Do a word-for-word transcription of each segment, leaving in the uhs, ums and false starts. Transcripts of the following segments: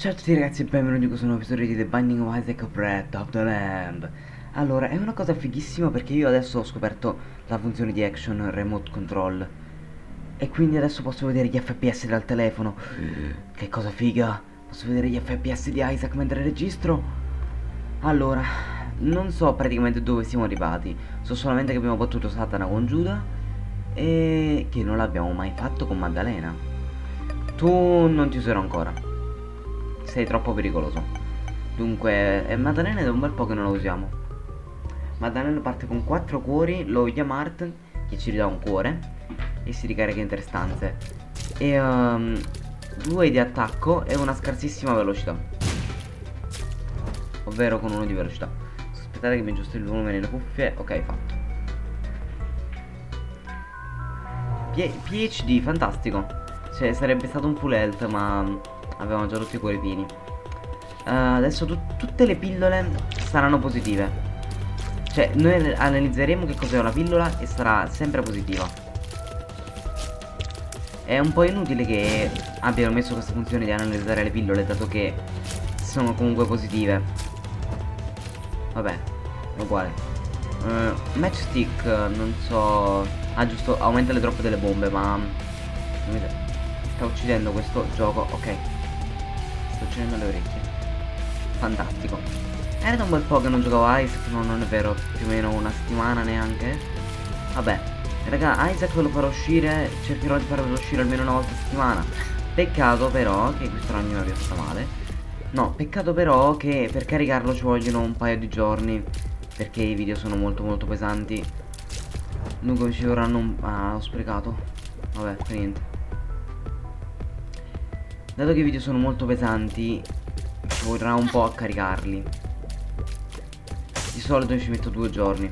Ciao a tutti ragazzi e benvenuti in questo nuovo episodio di The Binding of Isaac of Breath of the Lamb. Allora, è una cosa fighissima perché io adesso ho scoperto la funzione di Action Remote Control e quindi adesso posso vedere gli F P S dal telefono. Che cosa figa! Posso vedere gli F P S di Isaac mentre registro. Allora, non so praticamente dove siamo arrivati. So solamente che abbiamo battuto Satana con Giuda e che non l'abbiamo mai fatto con Maddalena. Tu non ti userò ancora. Sei troppo pericoloso. Dunque, eh, Maddalena è da un bel po' che non la usiamo. Maddalena parte con quattro cuori, lo Yamart, che ci ridà un cuore, e si ricarica in tre stanze. E um, due di attacco e una scarsissima velocità. Ovvero con uno di velocità. Aspettate che mi aggiusto il volume nelle cuffie. Ok, fatto. P H D, fantastico. Cioè, sarebbe stato un full health, ma avevamo già tutti i cuori pieni. uh, Adesso tu tutte le pillole saranno positive. Cioè noi analizzeremo che cos'è una pillola e sarà sempre positiva. È un po' inutile che abbiano messo questa funzione di analizzare le pillole, dato che sono comunque positive. Vabbè, è uguale. uh, Matchstick, non so. Ah, giusto, aumenta le drop delle bombe, ma sta uccidendo questo gioco. Ok, sto uccidendo le orecchie. Fantastico. Era da un bel po' che non giocavo a Isaac, no, non è vero, più o meno una settimana neanche. Vabbè, raga, Isaac lo farò uscire, cercherò di farlo uscire almeno una volta a settimana. Peccato però che questo ragno mi abbia fatto male. No, peccato però che per caricarlo ci vogliono un paio di giorni, perché i video sono molto molto pesanti. Dunque ci vorranno un... Ah, ho sprecato. Vabbè, fa niente. Dato che i video sono molto pesanti, ci vorrà un po' a caricarli. Di solito ci metto due giorni.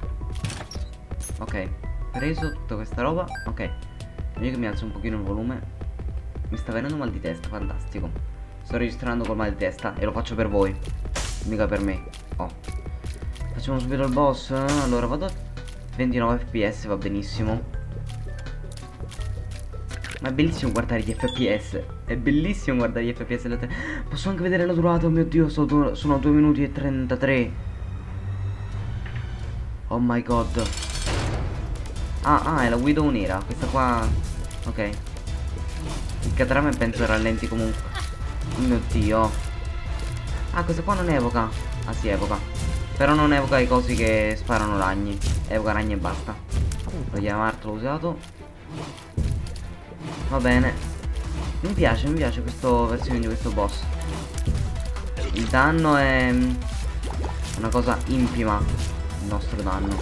Ok, preso tutta questa roba. Ok, meglio che mi alzo un pochino il volume. Mi sta venendo mal di testa, fantastico. Sto registrando col mal di testa e lo faccio per voi, mica per me. Oh, facciamo subito il boss. Allora vado a ventinove F P S, va benissimo. Ma è bellissimo guardare gli F P S. È bellissimo guardare gli F P S. Posso anche vedere la durata. Oh mio Dio, sono, sono due minuti e trentatré. Oh my god. Ah, ah, è la Widow nera. Questa qua. Ok. Il Catrame penso rallenti comunque. Oh mio Dio. Ah, questa qua non evoca. Ah sì, evoca. Però non evoca i cosi che sparano ragni. Evoca ragni e basta. Lo Yamart l'ho usato. Va bene. Mi piace, mi piace questa versione di questo boss. Il danno è una cosa infima. Il nostro danno.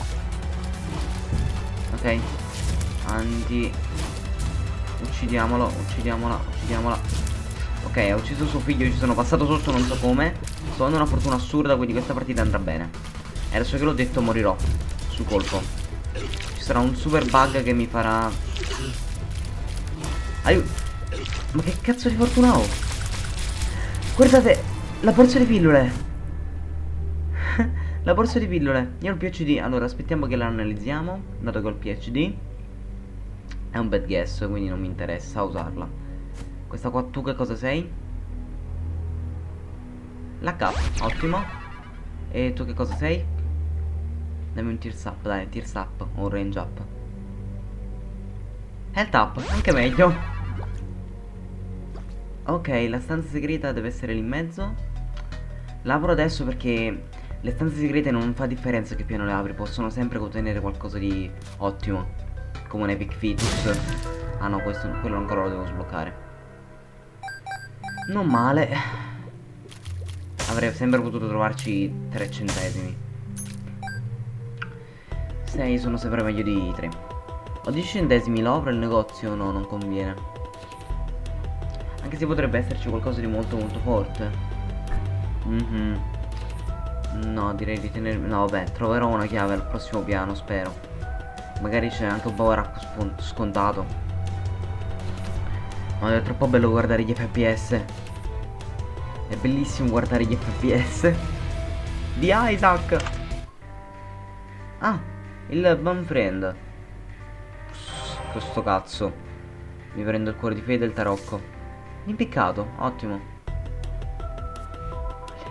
Ok. Anti. Uccidiamolo, uccidiamola, uccidiamola. Ok, ha ucciso suo figlio, ci sono passato sotto, non so come. Sto avendo una fortuna assurda, quindi questa partita andrà bene. E adesso che l'ho detto morirò sul colpo. Ci sarà un super bug che mi farà... Aiuto. Ma che cazzo di fortuna ho? Guardate, la borsa di pillole. La borsa di pillole. Io ho il P H D. Allora aspettiamo che la analizziamo, dato che ho il P H D. È un bad guess, quindi non mi interessa usarla. Questa qua tu che cosa sei? La K, ottimo. E tu che cosa sei? Dammi un tears up, dai, tears up o un range up. Health up, anche meglio. Ok, la stanza segreta deve essere lì in mezzo. La apro adesso perché le stanze segrete non fa differenza che piano le apri, possono sempre contenere qualcosa di ottimo, come un epic fetus. Ah no, questo, quello ancora lo devo sbloccare. Non male. Avrei sempre potuto trovarci tre centesimi. sei sono sempre meglio di tre. Ho dieci centesimi, lo apro il negozio? No, non conviene. Anche se potrebbe esserci qualcosa di molto molto forte. Mhm. No, direi di tenermi... No, vabbè, troverò una chiave al prossimo piano, spero. Magari c'è anche un power up scontato. Ma è troppo bello guardare gli F P S. È bellissimo guardare gli F P S di Isaac. Ah, il Banfriend. Questo cazzo. Mi prendo il cuore di fede e il tarocco. Impiccato, ottimo.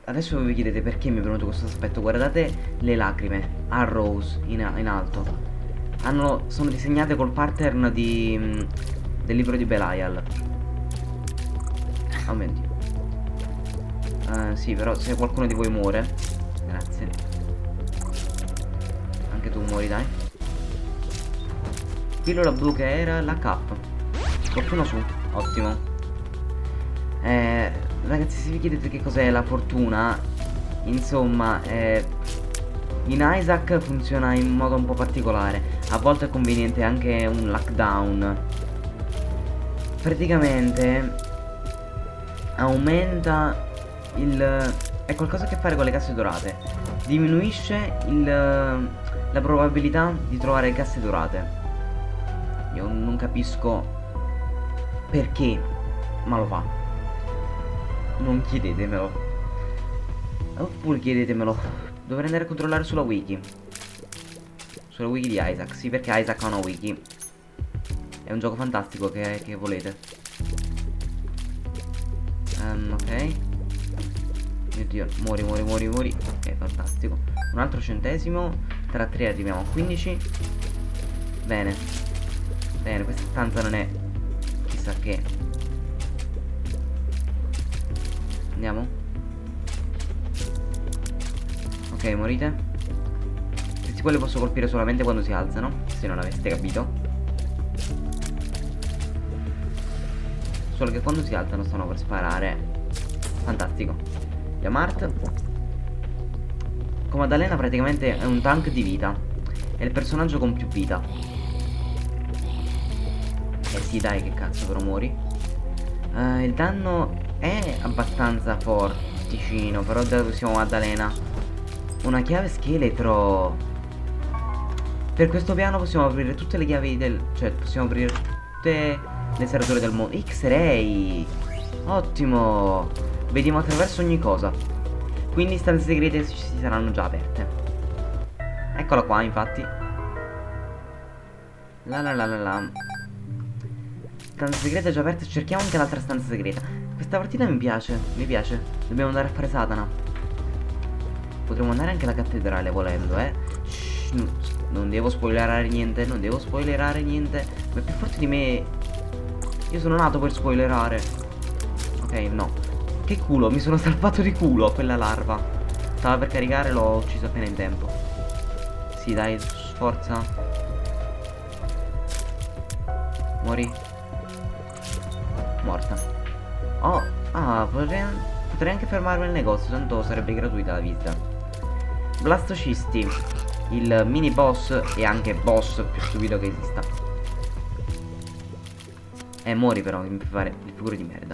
Adesso vi chiedete perché mi è venuto questo aspetto. Guardate le lacrime, arrows in, in alto. Hanno, sono disegnate col pattern di, mh, del libro di Belial. Oh mio Dio. Uh, sì, però se qualcuno di voi muore, grazie. Anche tu muori, dai. Pillola blu che era la K. Fortuna su, ottimo. Eh, ragazzi, se vi chiedete che cos'è la fortuna, insomma, eh, in Isaac funziona in modo un po' particolare. A volte è conveniente anche un lockdown. Praticamente aumenta il... è qualcosa a che fare con le casse dorate. Diminuisce il, la probabilità di trovare casse dorate. Io non capisco perché, ma lo fa. Non chiedetemelo. Oppure chiedetemelo. Dovrei andare a controllare sulla wiki. Sulla wiki di Isaac. Sì, perché Isaac ha una wiki. È un gioco fantastico che, che volete. um, Ok. Mio Dio, muori, muori, muori, muori. Ok, fantastico. Un altro centesimo. Tra tre arriviamo a quindici. Bene. Bene, questa stanza non è chissà che. Andiamo. Ok, morite. Questi qua li posso colpire solamente quando si alzano, se non aveste capito. Solo che quando si alzano stanno per sparare. Fantastico. Yamart. Come Maddalena praticamente è un tank di vita. È il personaggio con più vita. Eh sì, dai, che cazzo, però muori. uh, Il danno è abbastanza forticino, però da dove siamo Maddalena. Una chiave scheletro. Per questo piano possiamo aprire tutte le chiavi del... cioè possiamo aprire tutte le serrature del mondo. X-ray. Ottimo. Vediamo attraverso ogni cosa. Quindi stanze segrete si saranno già aperte. Eccola qua, infatti. La la la la la. Stanza segreta già aperta. Cerchiamo anche l'altra stanza segreta. Questa partita mi piace. Mi piace. Dobbiamo andare a fare Satana. Potremmo andare anche alla cattedrale volendo, eh. Shh, non devo spoilerare niente. Non devo spoilerare niente. Ma è più forte di me. Io sono nato per spoilerare. Ok, no. Che culo, mi sono salvato di culo quella larva. Stava per caricare, l'ho ucciso appena in tempo. Sì, dai, sforza. Muori. Morta. Oh, ah, potrei, potrei anche fermarmi al negozio, tanto sarebbe gratuita la visita. Blastocisti, il mini boss e anche boss più stupido che esista. Eh, muori però, mi fare il figure di merda.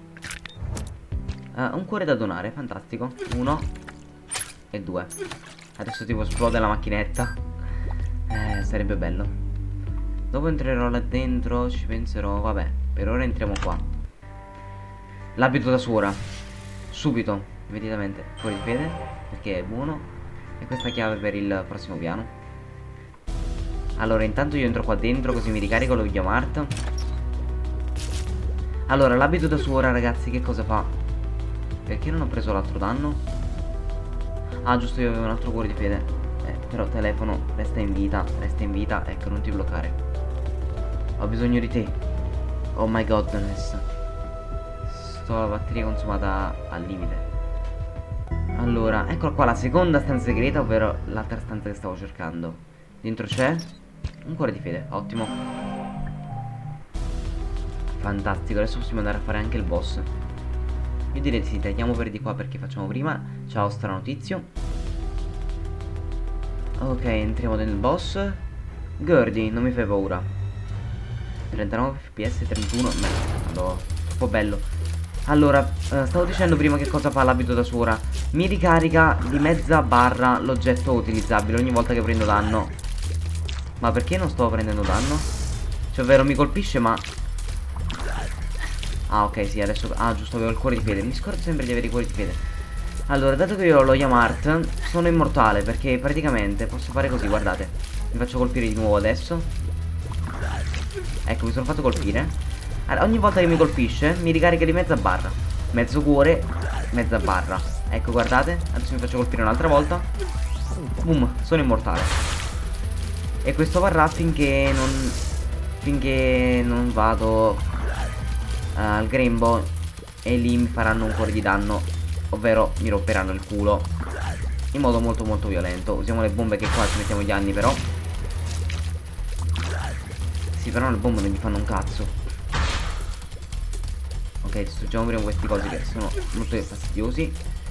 uh, Un cuore da donare, fantastico. Uno e due. Adesso tipo esplode la macchinetta. Eh, sarebbe bello. Dopo entrerò là dentro, ci penserò. Vabbè, per ora entriamo qua. L'abito da suora. Subito, immediatamente. Fuori di fede, perché è buono. E questa chiave per il prossimo piano. Allora, intanto io entro qua dentro, così mi ricarico lo Videomart. Allora, l'abito da suora, ragazzi, che cosa fa? Perché non ho preso l'altro danno? Ah, giusto, io avevo un altro cuore di fede. Eh, però telefono, resta in vita, resta in vita, ecco, non ti bloccare. Ho bisogno di te. Oh my godness. Sto la batteria consumata al limite. Allora, eccola qua la seconda stanza segreta, ovvero l'altra stanza che stavo cercando. Dentro c'è un cuore di fede, ottimo. Fantastico, adesso possiamo andare a fare anche il boss. Io direi sì, tagliamo per di qua perché facciamo prima. Ciao stranotizio. Ok, entriamo nel boss. Gordy, non mi fai paura. trentanove F P S, trentuno. Madonna, troppo bello. Allora, uh, stavo dicendo prima che cosa fa l'abito da suora. Mi ricarica di mezza barra l'oggetto utilizzabile ogni volta che prendo danno. Ma perché non sto prendendo danno? Cioè, ovvero mi colpisce ma... Ah, ok, sì, adesso... Ah, giusto, avevo il cuore di fede. Mi scordo sempre di avere i cuori di fede. Allora, dato che io ho lo Yamart, sono immortale, perché praticamente posso fare così, guardate. Mi faccio colpire di nuovo adesso. Ecco, mi sono fatto colpire. Allora, ogni volta che mi colpisce, mi ricarica di mezza barra. Mezzo cuore, mezza barra. Ecco, guardate. Adesso mi faccio colpire un'altra volta. Boom, sono immortale. E questo varrà finché non Finché non vado uh, al grembo e lì mi faranno un cuore di danno, ovvero mi romperanno il culo in modo molto molto violento. Usiamo le bombe, che qua ci mettiamo gli anni però. Sì, però le bombe non gli fanno un cazzo. Ok, distruggiamo prima questi cosi che sono molto fastidiosi.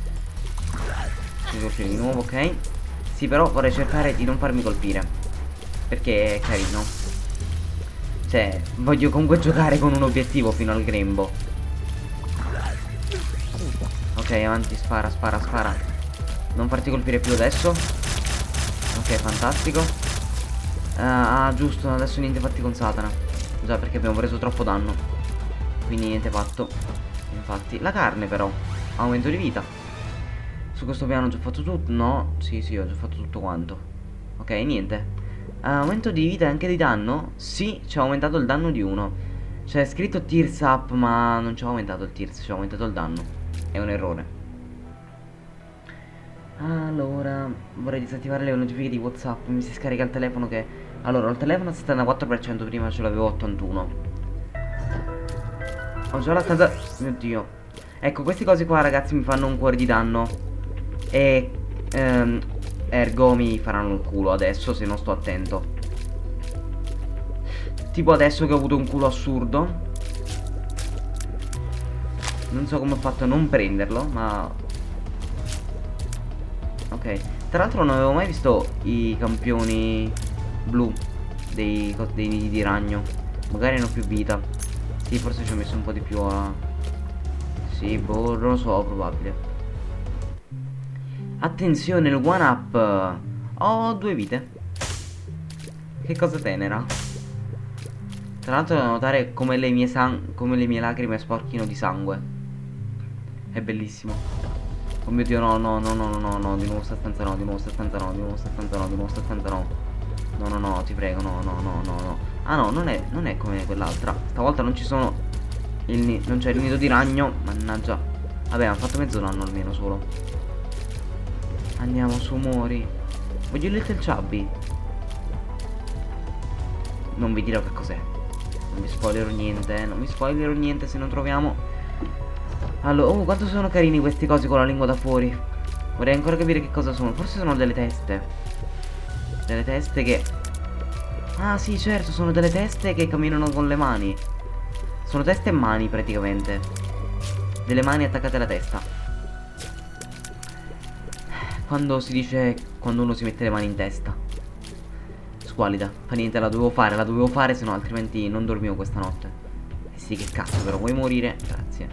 Mi colpire di nuovo, ok. Sì, però vorrei cercare di non farmi colpire, perché è carino. Cioè, voglio comunque giocare con un obiettivo fino al grembo. Ok, avanti, spara, spara, spara. Non farti colpire più adesso. Ok, fantastico. uh, Ah, giusto, adesso niente fatti con Satana. Già, perché abbiamo preso troppo danno, quindi niente fatto. Infatti, la carne però, aumento di vita. Su questo piano ho già fatto tutto? No, sì, sì, ho già fatto tutto quanto. Ok, niente. Uh, aumento di vita e anche di danno? Sì, ci ha aumentato il danno di uno. C'è scritto tears up, ma non ci ha aumentato il tears, ci ha aumentato il danno. È un errore. Allora, vorrei disattivare le notifiche di WhatsApp. Mi si scarica il telefono che... Allora, ho il telefono al settantaquattro per cento, prima ce l'avevo ottantuno. Ho già la stanza... Mio Dio. Ecco, questi cosi qua, ragazzi, mi fanno un cuore di danno. E... Ehm... ergo mi faranno il culo adesso se non sto attento. Tipo adesso che ho avuto un culo assurdo. Non so come ho fatto a non prenderlo, ma... Ok. Tra l'altro non avevo mai visto i campioni blu dei, dei nidi di ragno. Magari hanno più vita. Sì, forse ci ho messo un po' di più a... Sì, boh, non lo so, probabile. Attenzione, il one up. Ho due vite. Che cosa tenera. Tra l'altro da notare come le mie san come le mie lacrime sporchino di sangue. È bellissimo. Oh mio Dio, no, no, no, no, no, no, no. Di nuovo sta stanza no, di nuovo sta stanza no, di nuovo sta stanza no, di nuovo sta stanza no. No, no, no, ti prego, no, no, no, no, no. Ah no, non è, non è come quell'altra. Stavolta non ci sono il non c'è il nido di ragno. Mannaggia. Vabbè, hanno fatto mezzo danno almeno solo. Andiamo su, muori. Voglio il Little Chubby. Non vi dirò che cos'è. Non vi spoilerò niente, eh. Non vi spoilerò niente se non troviamo. Allora, oh, quanto sono carini questi cosi con la lingua da fuori. Vorrei ancora capire che cosa sono. Forse sono delle teste. Delle teste che... Ah sì, certo, sono delle teste che camminano con le mani. Sono teste e mani praticamente. Delle mani attaccate alla testa. Quando si dice quando uno si mette le mani in testa. Squalida. Fa niente, la dovevo fare, la dovevo fare, se no altrimenti non dormivo questa notte. Eh sì, che cazzo, però vuoi morire? Grazie.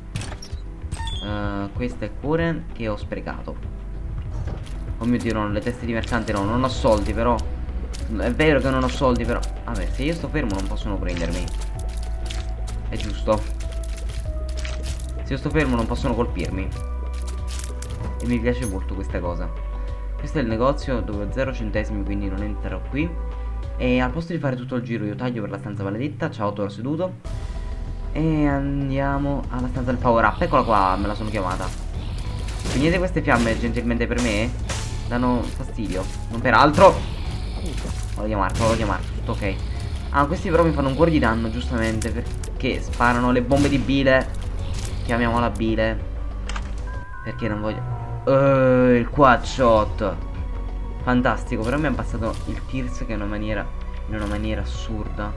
uh, Questo è cuore che ho sprecato. Oh mio Dio, no, le teste di mercante no, non ho soldi però. È vero che non ho soldi però. Vabbè, se io sto fermo non possono prendermi. È giusto. Se io sto fermo non possono colpirmi. E mi piace molto questa cosa. Questo è il negozio dove ho zero centesimi, quindi non entrerò qui. E al posto di fare tutto il giro io taglio per la stanza maledetta. Ciao Toro seduto. E andiamo alla stanza del power up. Eccola qua, me la sono chiamata. Spegnete queste fiamme gentilmente per me. Danno fastidio. Non per altro. Voglio chiamarlo, voglio chiamarlo, tutto ok. Ah, questi però mi fanno un cuore di danno, giustamente, perché sparano le bombe di bile. Chiamiamola bile. Perché non voglio... Uh, il quad shot. Fantastico, però mi ha abbassato il Tears che è una maniera, in una maniera assurda.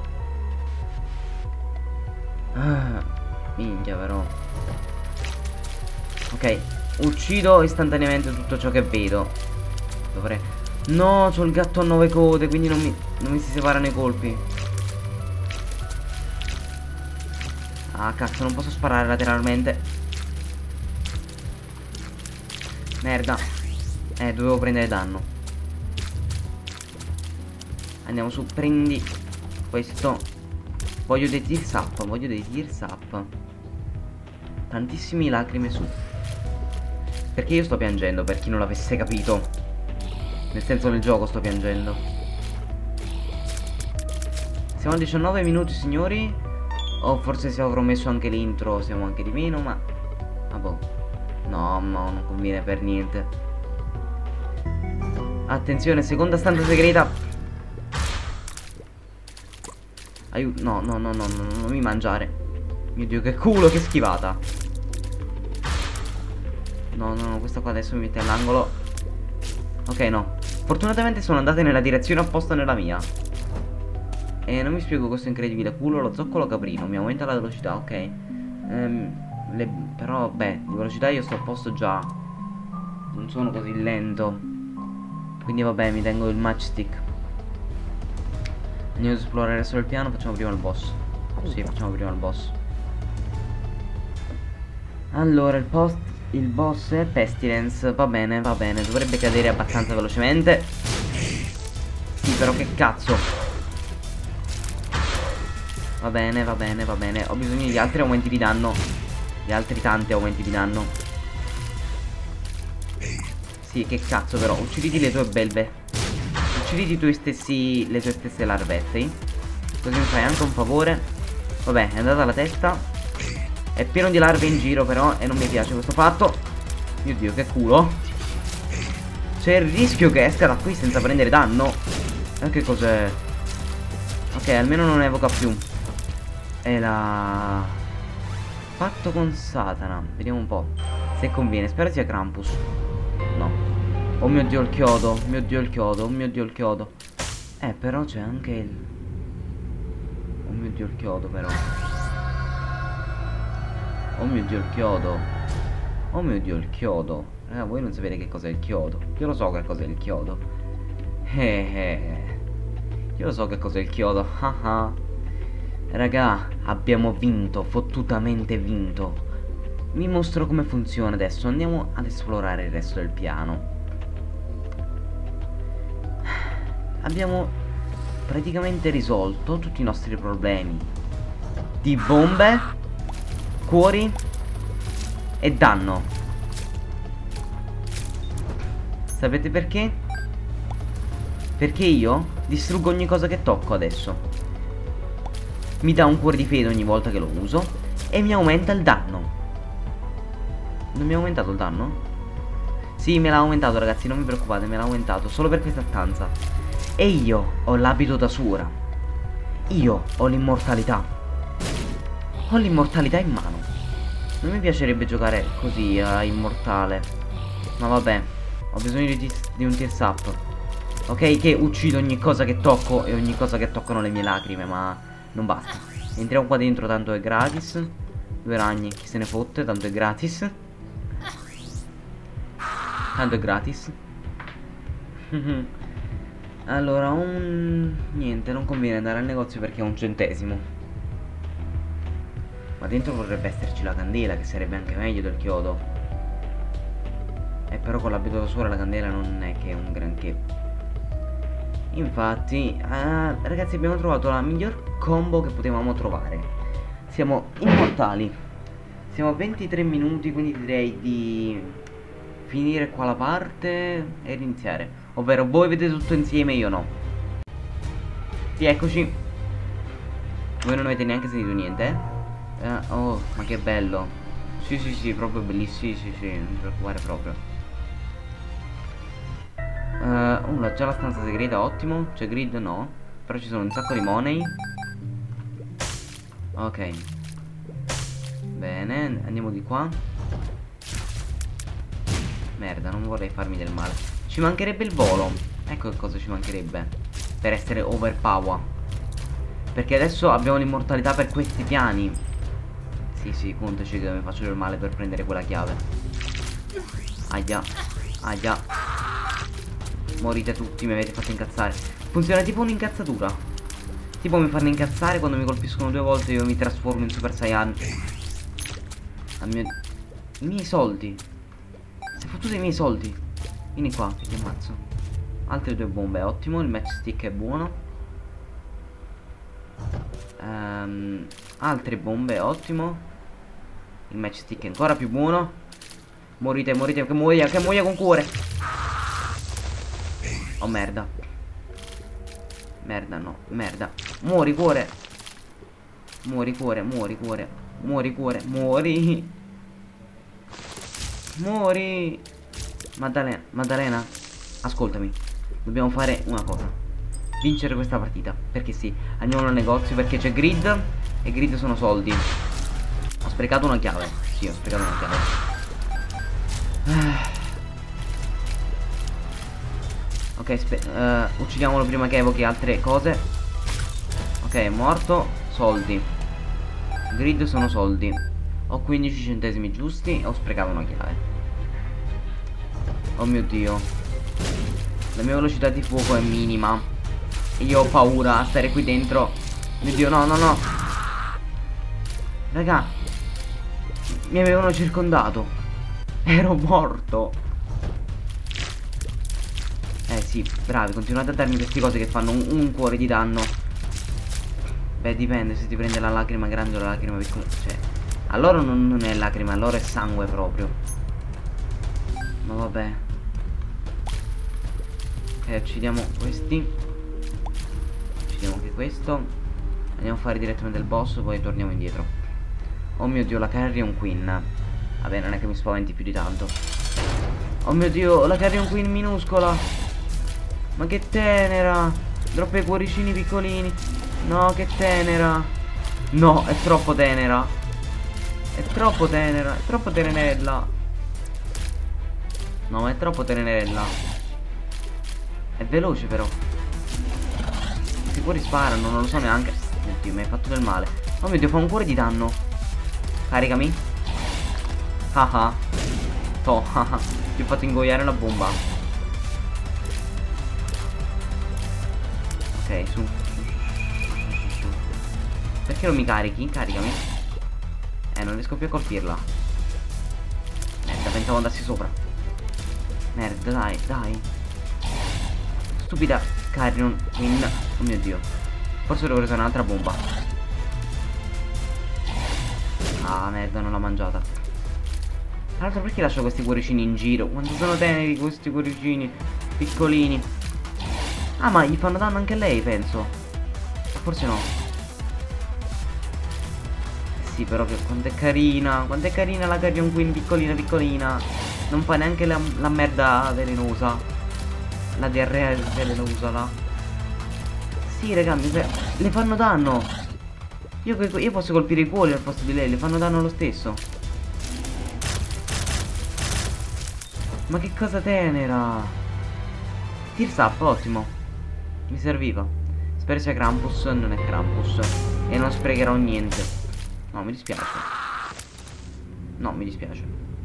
Ah, minchia però. Ok, uccido istantaneamente tutto ciò che vedo. Dovrei... No, c'ho il gatto a nove code, quindi non mi, non mi si separano i colpi. Ah, cazzo, non posso sparare lateralmente. Merda. Eh, dovevo prendere danno. Andiamo su, prendi questo. Voglio dei tears up, voglio dei tears up. Tantissimi lacrime su. Perché io sto piangendo, per chi non l'avesse capito. Nel senso, nel gioco sto piangendo. Siamo a diciannove minuti, signori. O forse se avrò messo anche l'intro siamo anche di meno, ma... Ah boh. No, no, non conviene per niente. Attenzione, seconda stanza segreta. Aiuto. No, no, no, no, no, non mi mangiare. Mio Dio, che culo, che schivata. No, no, no, questa qua adesso mi mette all'angolo. Ok, no. Fortunatamente sono andate nella direzione opposta nella mia. E non mi spiego questo incredibile culo. Lo zoccolo caprino mi aumenta la velocità, ok. Ehm, le, però, beh, di velocità io sto a posto già. Non sono così lento. Quindi vabbè, mi tengo il matchstick. Andiamo ad esplorare solo il piano. Facciamo prima il boss. Sì, facciamo prima il boss. Allora, il post il boss è Pestilence. Va bene, va bene. Dovrebbe cadere abbastanza velocemente. Sì, però che cazzo. Va bene, va bene, va bene. Ho bisogno di altri aumenti di danno. Di altri tanti aumenti di danno. Sì, che cazzo però. Ucciditi le tue belve. Ucciditi i tuoi stessi. Le tue stesse larvette. Così mi fai anche un favore. Vabbè, è andata la testa. È pieno di larve in giro però. E non mi piace questo fatto. Mio Dio, che culo. C'è il rischio che esca da qui senza prendere danno. E che cos'è? Ok, almeno non evoca più. È la... patto con Satana. Vediamo un po' se conviene. Spero sia Krampus. No. Oh mio Dio il chiodo. Oh mio Dio il chiodo. Oh mio Dio il chiodo. Eh però c'è anche il... oh mio Dio il chiodo però. Oh mio Dio il chiodo. Oh mio Dio il chiodo. Raga, voi non sapete che cos'è il chiodo. Io lo so che cos'è il chiodo. Eh eh. Io lo so che cos'è il chiodo. Haha. Raga, abbiamo vinto. Fottutamente vinto. Vi mostro come funziona adesso. Andiamo ad esplorare il resto del piano. Abbiamo praticamente risolto tutti i nostri problemi di bombe, cuori e danno. Sapete perché? Perché io distruggo ogni cosa che tocco adesso. Mi dà un cuore di fede ogni volta che lo uso e mi aumenta il danno. Non mi ha aumentato il danno? Sì, me l'ha aumentato, ragazzi, non vi preoccupate, me l'ha aumentato solo per questa stanza. E io ho l'abito d'Asura. Io ho l'immortalità. Ho l'immortalità in mano. Non mi piacerebbe giocare così a immortale. Ma vabbè, ho bisogno di, di un tears up. Ok, che uccido ogni cosa che tocco e ogni cosa che toccano le mie lacrime, ma non basta. Entriamo qua dentro, tanto è gratis. Due ragni, chi se ne fotte, tanto è gratis. Tanto è gratis. Allora, un... niente, non conviene andare al negozio perché è un centesimo. Ma dentro vorrebbe esserci la candela, che sarebbe anche meglio del chiodo. E però con l'abito da sole la candela non è che è un granché. Infatti, eh, ragazzi, abbiamo trovato la miglior combo che potevamo trovare. Siamo immortali. Siamo a ventitré minuti, quindi direi di finire qua la parte e iniziare. Ovvero voi vedete tutto insieme e io no. Sì, eccoci. Voi non avete neanche sentito niente, eh? eh oh, ma che bello. Sì, sì, sì, proprio bellissimo. Sì, sì, sì, non ti preoccupare proprio. Uh, oh, già la stanza segreta, ottimo. C'è grid? No. Però ci sono un sacco di money. Ok. Bene, andiamo di qua. Merda, non vorrei farmi del male. Ci mancherebbe il volo. Ecco che cosa ci mancherebbe per essere overpower. Perché adesso abbiamo l'immortalità per questi piani. Sì, sì, contaci che mi faccio del male per prendere quella chiave. Aia. Aia. Morite tutti, mi avete fatto incazzare. Funziona tipo un'incazzatura. Tipo mi fanno incazzare quando mi colpiscono due volte e io mi trasformo in Super Saiyan. A mio... I miei soldi. Si è fottuto i miei soldi. Vieni qua, che ti ammazzo. Altre due bombe, ottimo. Il matchstick è buono. um, Altre bombe, ottimo. Il matchstick è ancora più buono. Morite, morite, che muoia, che muoia con cuore. Oh merda. Merda, no, merda. Muori cuore. Muori cuore, muori cuore. Muori cuore, muori. Muori. Maddalena, Maddalena, ascoltami. Dobbiamo fare una cosa. Vincere questa partita. Perché sì, andiamo al negozio perché c'è grid. E grid sono soldi. Ho sprecato una chiave. Sì, ho sprecato una chiave. Ah. Ok, uh, uccidiamolo prima che evochi altre cose. Ok, è morto. Soldi. Grid sono soldi. Ho quindici centesimi giusti e ho sprecato una chiave. Oh mio Dio. La mia velocità di fuoco è minima. E io ho paura a stare qui dentro. Mio Dio, no, no, no. Raga, mi avevano circondato. Ero morto. Eh sì, bravi, continuate a darmi queste cose che fanno un, un cuore di danno. Beh, dipende se ti prende la lacrima grande o la lacrima piccola. Cioè, allora non, non è lacrima, allora è sangue proprio. Ma vabbè. Ok, uccidiamo questi. Uccidiamo anche questo. Andiamo a fare direttamente il boss, poi torniamo indietro. Oh mio Dio, la Carrion Queen. Vabbè, non è che mi spaventi più di tanto. Oh mio Dio, la Carrion Queen minuscola. Ma che tenera. Troppi i cuoricini piccolini. No, che tenera. No, è troppo tenera. È troppo tenera. È troppo tenerella. No, è troppo tenerella. È veloce però. Questi cuori sparano, non lo so neanche. Mio Dio, mi hai fatto del male. Oh mio Dio, fa un cuore di danno. Caricami. Haha. To, haha. Ti ho fatto ingoiare la bomba. Ok, su. Perché non mi carichi? Caricami. Eh, non riesco più a colpirla. Merda, pensavo andassi sopra. Merda, dai, dai. Stupida Carrion Queen. Oh mio Dio. Forse dovrei usare un'altra bomba. Ah, merda, non l'ho mangiata. Tra l'altro, perché lascio questi cuoricini in giro? Quanto sono teneri questi cuoricini piccolini. Ah, ma gli fanno danno anche a lei, penso. Forse no. Sì, però che quanto è carina. Quanto è carina la Carrion Queen piccolina piccolina. Non fa neanche la, la merda velenosa. La diarrea velenosa là. Sì, raga, mi le fanno danno. Io, io posso colpire i cuori al posto di lei. Le fanno danno lo stesso. Ma che cosa tenera. Tears up, ottimo. Mi serviva. Spero sia Krampus. Non è Krampus. E non sprecherò niente. No, mi dispiace. No, mi dispiace.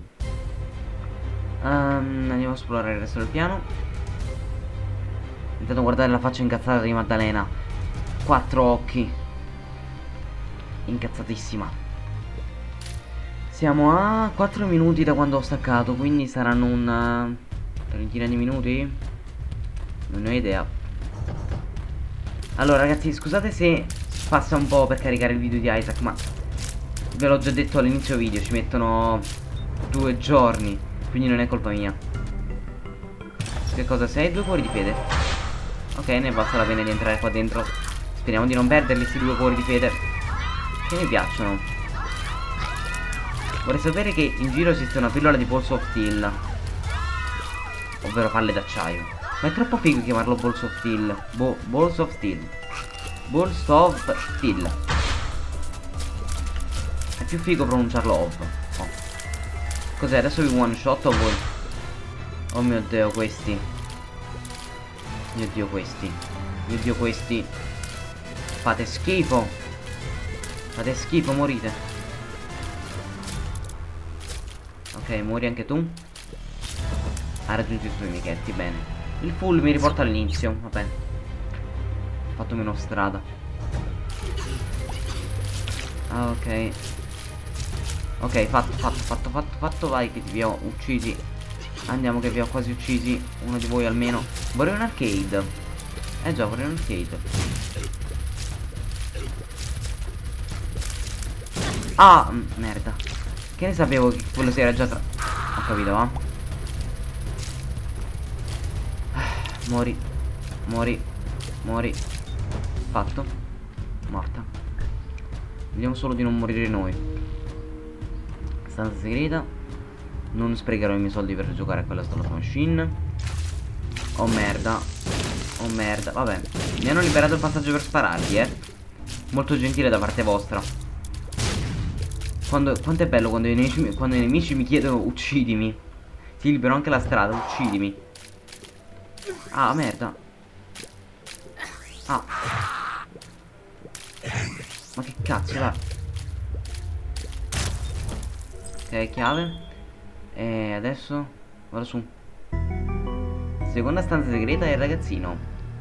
um, Andiamo a esplorare il resto del piano. Intanto guardare la faccia incazzata di Maddalena. Quattro occhi. Incazzatissima. Siamo a quattro minuti da quando ho staccato. Quindi saranno una trentina di minuti. Non ne ho idea. Allora ragazzi, scusate se passa un po' per caricare il video di Isaac, ma ve l'ho già detto all'inizio video, ci mettono due giorni, quindi non è colpa mia. Che cosa sei? Due cuori di fede. Ok, ne basta la pena di entrare qua dentro. Speriamo di non perderli questi due cuori di fede, che mi piacciono. Vorrei sapere che in giro esiste una pillola di Balls of Steel, ovvero palle d'acciaio. Ma è troppo figo chiamarlo Balls of Steel. Bo Balls of Steel. Balls of Steel. È più figo pronunciarlo of. Oh. Cos'è? Adesso vi one shot o voi? Oh mio Dio, questi. Mio Dio, questi. Mio Dio, questi. Fate schifo. Fate schifo, morite. Ok, muori anche tu. Ha raggiunto i suoi amichetti, bene. Il full mi riporta all'inizio, vabbè. Ho fatto meno strada. Ah, ok. Ok, fatto, fatto, fatto, fatto, fatto. Vai che vi ho uccisi. Andiamo che vi ho quasi uccisi. Uno di voi almeno. Vorrei un arcade. Eh già, vorrei un arcade. Ah, merda. Che ne sapevo che quello si era già tra... Ho capito, va? Muori. Muori. Muori. Fatto. Morta. Vediamo solo di non morire noi. Stanza segreta. Non sprecherò i miei soldi per giocare a quella slot machine. Oh merda. Oh merda. Vabbè, mi hanno liberato il passaggio per sparargli, eh. Molto gentile da parte vostra. Quando, quanto è bello quando i, nemici, quando i nemici mi chiedono uccidimi. Ti libero anche la strada, uccidimi. Ah, merda. Ah. Ma che cazzo, là. Ok, chiave. E adesso vado su. Seconda stanza segreta è il ragazzino.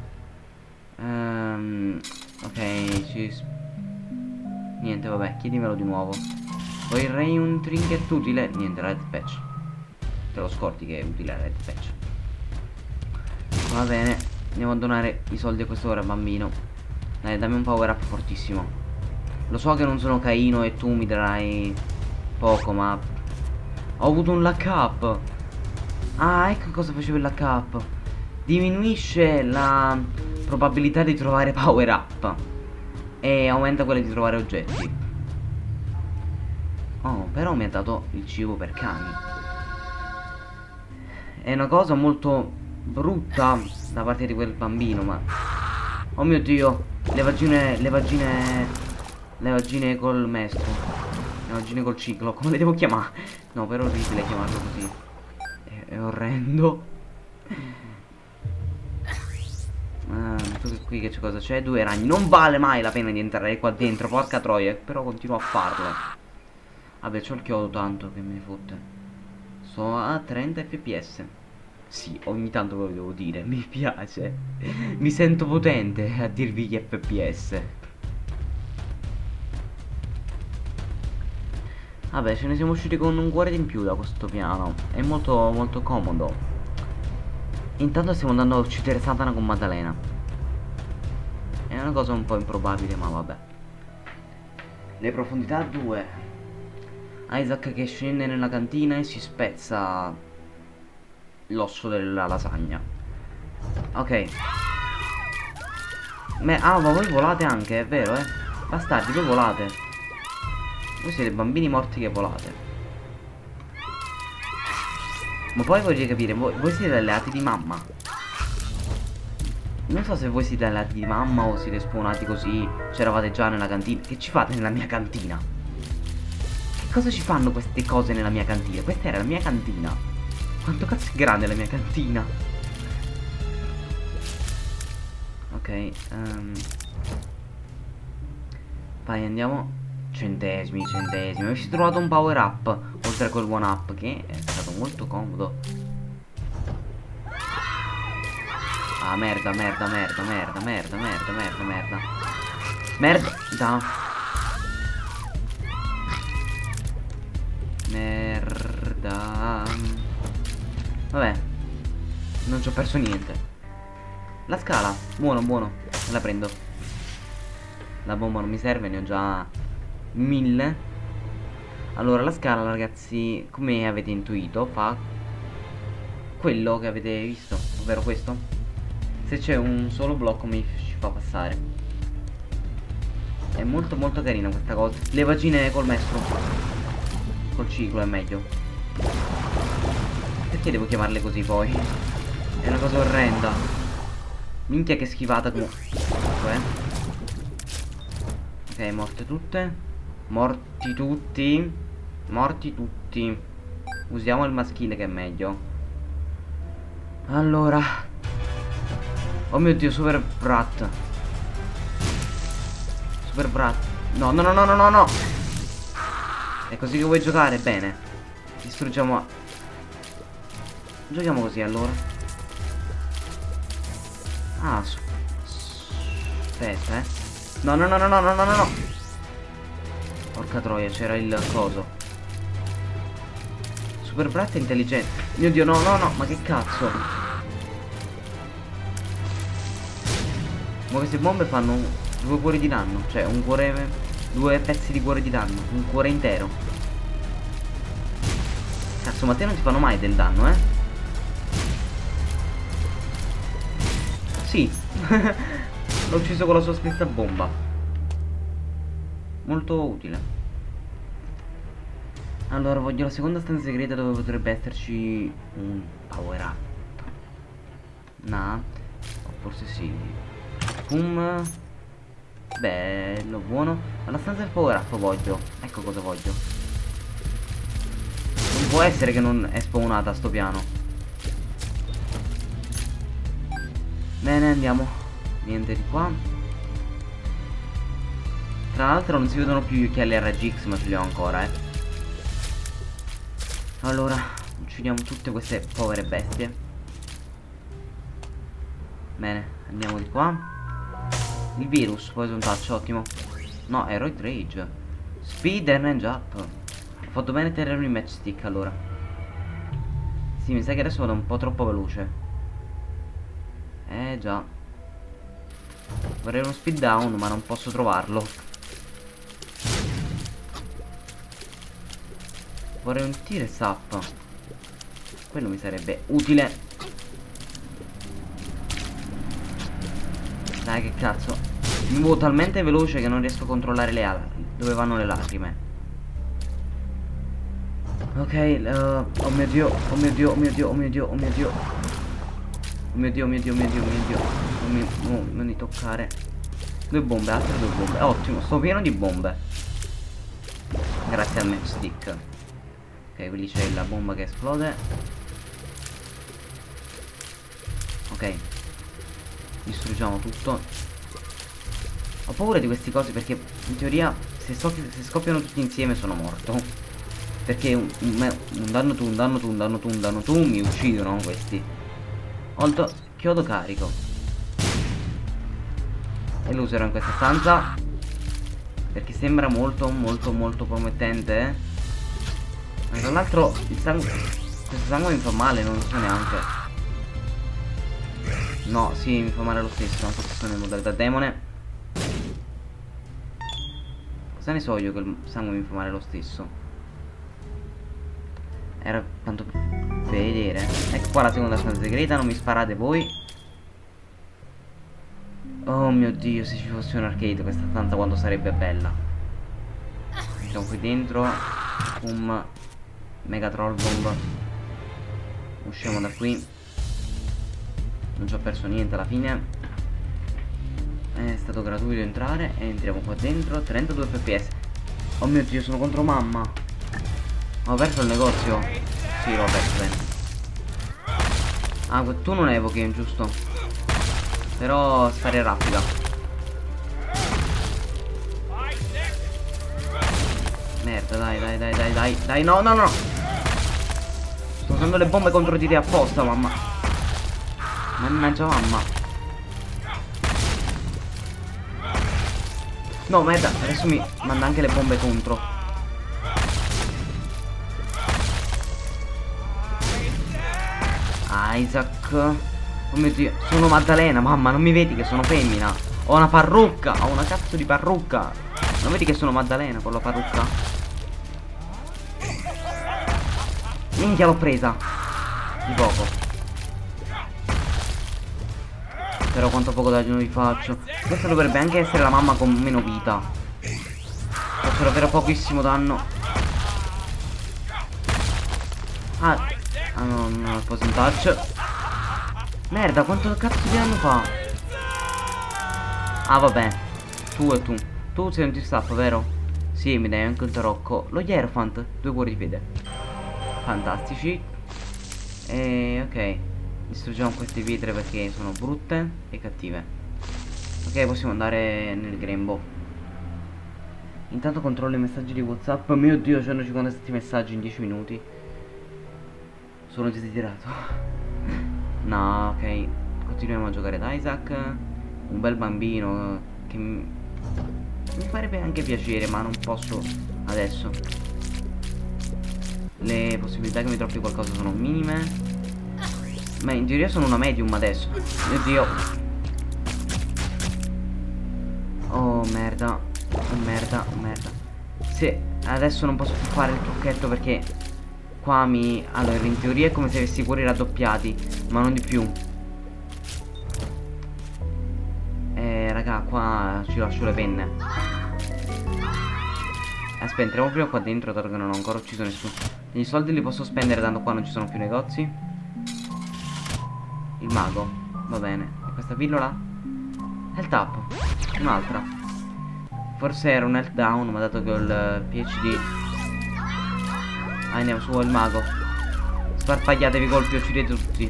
um, Ok, ci... Niente, vabbè, chiedimelo di nuovo. Vorrei un trinket utile. Niente, red patch. Te lo scordi che è utile la red patch. Va bene, andiamo a donare i soldi a quest'ora, bambino. Dai, dammi un power up fortissimo. Lo so che non sono Caino e tu mi darai poco, ma ho avuto un luck up. Ah, ecco cosa faceva il luck up. Diminuisce la probabilità di trovare power up e aumenta quella di trovare oggetti. Oh, però mi ha dato il cibo per cani. È una cosa molto brutta da parte di quel bambino, ma... Oh mio Dio, le vagine, le vagine, le vagine col mestro, le vagine col ciclo, come le devo chiamare? No, però è orribile chiamarlo così. È, è orrendo. Ah, qui che c'è cosa c'è? Due ragni. Non vale mai la pena di entrare qua dentro, porca troia. Però continuo a farlo. Vabbè, c'ho il chiodo tanto che mi fotte. Sto a trenta F P S. Sì, ogni tanto ve lo devo dire. Mi piace. Mi sento potente a dirvi gli F P S. Vabbè, ce ne siamo usciti con un cuore in più da questo piano. È molto molto comodo. Intanto stiamo andando a uccidere Satana con Maddalena. È una cosa un po' improbabile, ma vabbè. Le profondità due. Isaac che scende nella cantina e si spezza l'osso della lasagna. Ok. Me ah, ma voi volate anche, è vero, eh? Bastardi, voi volate. Voi siete bambini morti che volate. Ma poi voglio capire, voi, voi siete alleati di mamma? Non so se voi siete alleati di mamma o siete spawnati così, c'eravate già nella cantina. Che ci fate nella mia cantina? Che cosa ci fanno queste cose nella mia cantina? Questa era la mia cantina. Quanto cazzo è grande la mia cantina? Ok, um... vai, andiamo. Centesimi, centesimi. Avessi trovato un power up oltre a quel one up, che è stato molto comodo. Ah, merda, merda, merda, merda, merda, merda, merda, merda. Merda. Merda. Vabbè, non ci ho perso niente. La scala, buono, buono. Me la prendo. La bomba non mi serve, ne ho già mille. Allora, la scala, ragazzi, come avete intuito, fa quello che avete visto, ovvero questo. Se c'è un solo blocco mi ci fa passare. È molto molto carina questa cosa. Le vagine col mestro, col ciclo è meglio. Perché devo chiamarle così poi? È una cosa orrenda. Minchia che schivata comunque. Ok, morte tutte. Morti tutti. Morti tutti. Usiamo il maschile che è meglio. Allora. Oh mio Dio, Super Brat. Super Brat. No, no, no, no, no, no, no. È così che vuoi giocare? Bene. Distruggiamo. Giochiamo così allora. Ah, aspetta, eh. No, no, no, no, no, no, no, no. Porca troia, c'era il coso. Super Brat è intelligente. Mio Dio, no, no, no, ma che cazzo. Ma queste bombe fanno due cuori di danno. Cioè, un cuore, due pezzi di cuore di danno. Un cuore intero. Cazzo, ma te non ti fanno mai del danno, eh? Sì. L'ho ucciso con la sua stessa bomba. Molto utile. Allora, voglio la seconda stanza segreta dove potrebbe esserci un power up. No, o forse sì. Pum. Bello, buono. Ma la stanza del power up voglio. Ecco cosa voglio. Non può essere che non è spawnata sto piano. Bene, andiamo. Niente di qua. Tra l'altro non si vedono più gli occhiali R G X, ma ce li ho ancora, eh. Allora, uccidiamo tutte queste povere bestie. Bene, andiamo di qua. Il virus, poi un touch, ottimo. No, Heroic Rage. Speed and range up. Ho fatto bene tenerlo in matchstick allora. Sì, mi sa che adesso vado un po' troppo veloce. Eh già. Vorrei uno speed down, ma non posso trovarlo. Vorrei un tire sap. Quello mi sarebbe utile. Dai, che cazzo. Mi muovo talmente veloce che non riesco a controllare le ali. Dove vanno le lacrime? Ok, uh, oh mio dio, oh mio dio, oh mio dio, oh mio dio, oh mio dio. Oh mio dio, oh mio dio, oh mio dio, oh mio dio. Non mi, no, non mi toccare. Due bombe, altre due bombe. Ottimo, sto pieno di bombe. Grazie al matchstick. Ok, quindi c'è la bomba che esplode. Ok. Distruggiamo tutto. Ho paura di queste cose perché in teoria se, so se scoppiano tutti insieme sono morto. Perché un, un, un danno tu, un danno tu, un danno tu, un danno tu mi uccidono questi. Olto, chiodo carico. E lo userò in questa stanza perché sembra molto molto molto promettente, eh? Ma tra l'altro il sangue, questo sangue mi fa male, non lo so neanche. No, sì, mi fa male lo stesso, anche se sono in modalità demone. Cosa ne so io che il sangue mi fa male lo stesso? Era tanto per vedere. Ecco qua la seconda stanza segreta, non mi sparate voi. Oh mio dio, se ci fosse un arcade questa stanza quanto sarebbe bella. Siamo qui dentro. Um Mega Troll Bomb. Usciamo da qui. Non ci ho perso niente alla fine. È stato gratuito entrare. E entriamo qua dentro. trentadue F P S. Oh mio dio, sono contro mamma. Ho aperto il negozio. Sì, l'ho aperto bene. Ah, tu non hai Evocation, giusto? Però stare rapida. Merda, dai, dai, dai, dai, dai. Dai, no, no, no. Sto usando le bombe contro di te apposta, mamma. Mannaggia mamma. No, merda, adesso mi manda anche le bombe contro. Isaac. Oh mio dio, sono Maddalena, mamma, non mi vedi che sono femmina? Ho una parrucca, ho una cazzo di parrucca. Non vedi che sono Maddalena con la parrucca? Minchia, l'ho presa. Di poco. Però quanto poco danno vi faccio. Questa dovrebbe anche essere la mamma con meno vita. Faccio davvero pochissimo danno. Ah, ah no, no, pose un touch. Merda, quanto cazzo di danno fa? Ah vabbè. Tu e tu. Tu sei un T-Staff, vero? Sì, mi dai anche un tarocco. Lo Hierophant, due cuori di fede. Fantastici. E ok. Distruggiamo queste pietre perché sono brutte e cattive. Ok, possiamo andare nel grembo. Intanto controllo i messaggi di WhatsApp. Mio dio, centocinquantasette messaggi in dieci minuti. Sono desiderato. No, ok. Continuiamo a giocare ad Isaac. Un bel bambino che mi, mi farebbe anche piacere, ma non posso adesso. Le possibilità che mi troppi qualcosa sono minime. Ma in teoria sono una medium adesso. Mio dio. Oh merda. Oh merda, oh merda. Sì, adesso non posso più fare il trucchetto perché qua mi... Allora, in teoria è come se avessi i cuori raddoppiati, ma non di più. Eh, raga, qua ci lascio le penne. Aspetta, entriamo prima qua dentro, dato che non ho ancora ucciso nessuno. I soldi li posso spendere tanto qua non ci sono più negozi. Il mago, va bene. E questa pillola? Health up. Un'altra. Forse era un health down, ma dato che ho il P H D. Ah, andiamo su il mago. Sparpagliatevi colpi, uccidete tutti.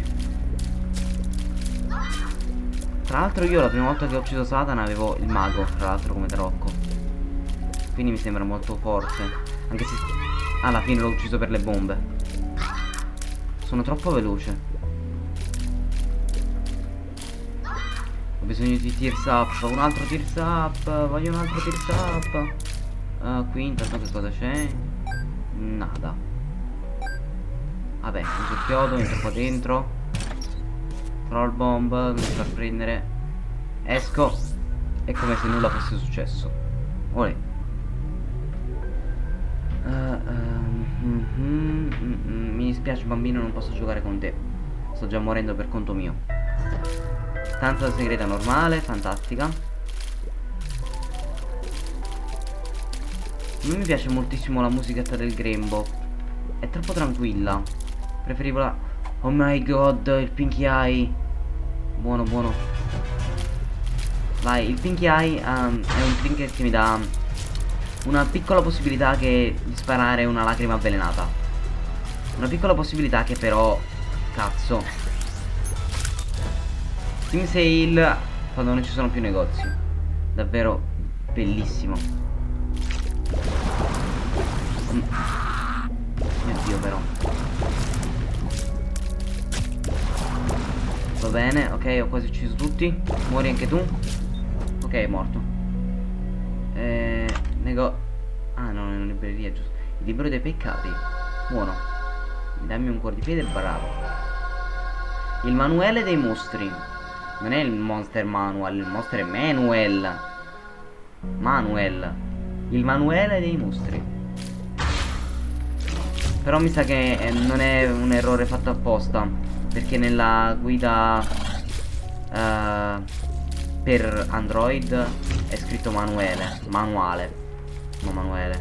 Tra l'altro io la prima volta che ho ucciso Satana avevo il mago, tra l'altro come tarocco. Quindi mi sembra molto forte. Anche se alla fine l'ho ucciso per le bombe. Sono troppo veloce. Ho bisogno di tears up. Un altro tears up. Voglio un altro tears up. uh, Qui intanto che cosa c'è? Nada. Vabbè, uso il chiodo, entro qua dentro. Troll bomb, mi fa prendere. Esco. È come se nulla fosse successo. Olè. Uh, uh, mm, mm, mm, mm. Mi dispiace bambino, non posso giocare con te. Sto già morendo per conto mio. Stanza segreta normale, fantastica. Non mi piace moltissimo la musichetta del grembo. È troppo tranquilla. Preferivo la... Oh my god, il Pinky Eye. Buono, buono. Vai, il Pinky Eye um, è un trinket che mi dà una piccola possibilità che di sparare una lacrima avvelenata. Una piccola possibilità che però... Cazzo. Team Sale quando non ci sono più negozi. Davvero bellissimo. mm. Mio Dio però. Va bene, ok, ho quasi ucciso tutti. Muori anche tu. Ok, è morto. Eh, nego... Ah no, è una libreria, giusto. Il libro dei peccati. Buono. Dammi un cuore di piede, bravo. Il manuale dei mostri. Non è il monster manual, il monster è Manuel. Manuel. Il manuale dei mostri. Però mi sa che eh, non è un errore fatto apposta, perché nella guida uh, per Android è scritto manuale. Manuale. No, manuale.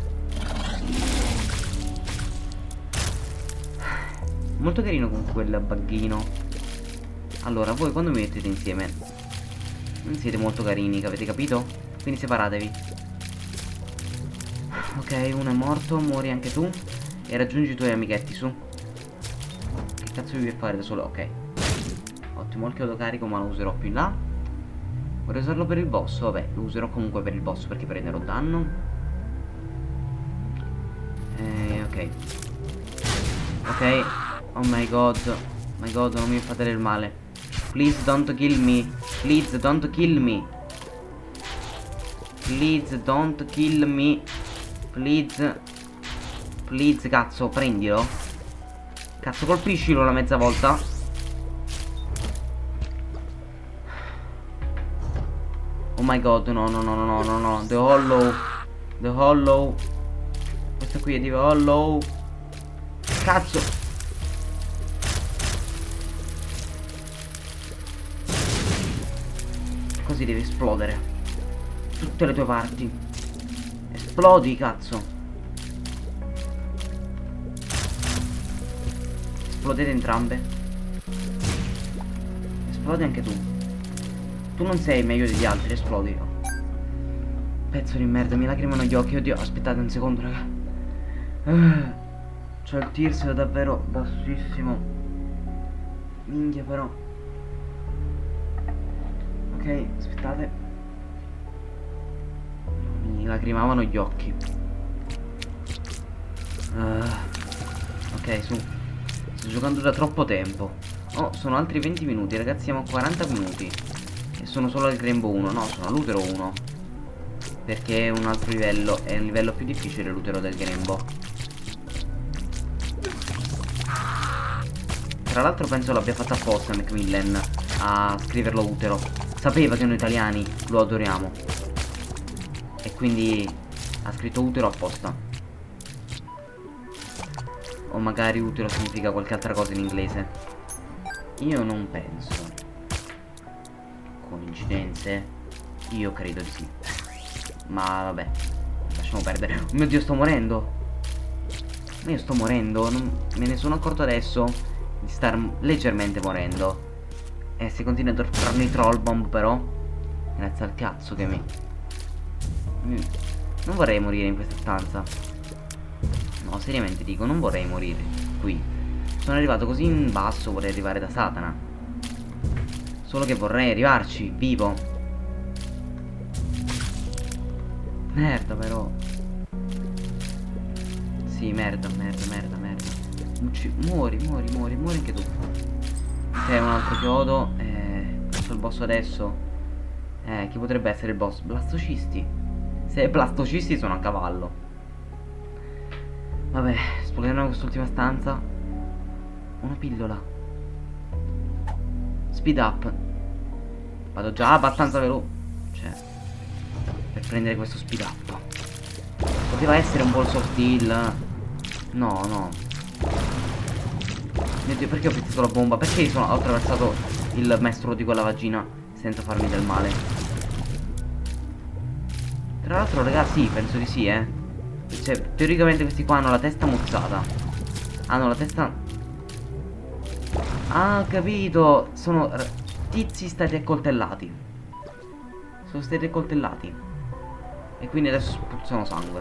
Molto carino con quel buggino. Allora, voi quando mi mettete insieme non siete molto carini, avete capito? Quindi separatevi. Ok, uno è morto, muori anche tu. E raggiungi i tuoi amichetti, su. Che cazzo devi fare da solo? Ok. Ottimo, il chiodo carico, ma lo userò più in là. Vorrei usarlo per il boss, vabbè, lo userò comunque per il boss perché prenderò danno. Eh, ok. Ok. Oh my god. My god, non mi fate del male. Please don't kill me. Please don't kill me. Please don't kill me. Please. Please, cazzo, prendilo. Cazzo, colpiscilo la mezza volta. Oh my god, no, no, no, no, no, no. The Hollow. The Hollow. Questo qui è di Hollow. Cazzo. Così devi esplodere tutte le tue parti. Esplodi, cazzo. Esplodete entrambe. Esplodi anche tu. Tu non sei meglio degli altri, esplodi. Pezzo di merda, mi lacrimano gli occhi. Oddio, aspettate un secondo, raga. uh, C'ho il tears davvero bassissimo. Minchia però. Ok, aspettate. Mi lacrimavano gli occhi. uh, Ok, su. Sto giocando da troppo tempo. Oh, sono altri venti minuti, ragazzi, siamo a quaranta minuti. E sono solo al Grembo uno. No, sono all'Utero uno. Perché è un altro livello. È un livello più difficile l'Utero del Grembo. Tra l'altro penso l'abbia fatta apposta Macmillan a scriverlo Utero. Sapeva che noi italiani lo adoriamo. E quindi ha scritto Utero apposta. O magari Utero significa qualche altra cosa in inglese. Io non penso. Coincidenze? Io credo di sì. Ma vabbè, vabbè. lasciamo perdere. Oh mio Dio, sto morendo. Ma io sto morendo. Non me ne sono accorto adesso di star leggermente morendo. E se continua a farmi i troll bomb però, grazie al cazzo che mi... mi... Non vorrei morire in questa stanza. No, seriamente dico, non vorrei morire qui. Sono arrivato così in basso, vorrei arrivare da Satana. Solo che vorrei arrivarci, vivo. Merda però. Sì, merda, merda, merda, merda. Ucci muori, muori, muori, muori anche tu. Ok, un altro chiodo. Eh, faccio il boss adesso. Eh, chi potrebbe essere il boss? Blastocisti. Se è blastocisti sono a cavallo. Vabbè, esploriamo quest'ultima stanza. Una pillola. Speed up. Vado già abbastanza veloce, cioè, per prendere questo speed up. Poteva essere un bolso steel. No, no. Mio Dio, perché ho pizzato la bomba? Perché sono, ho attraversato il mestolo di quella vagina senza farmi del male? Tra l'altro, ragazzi, sì, penso di sì, eh. Cioè, teoricamente questi qua hanno la testa mozzata. Hanno la testa... Ah, ho capito. Sono tizi stati accoltellati. Sono stati accoltellati. E quindi adesso spruzzano sangue.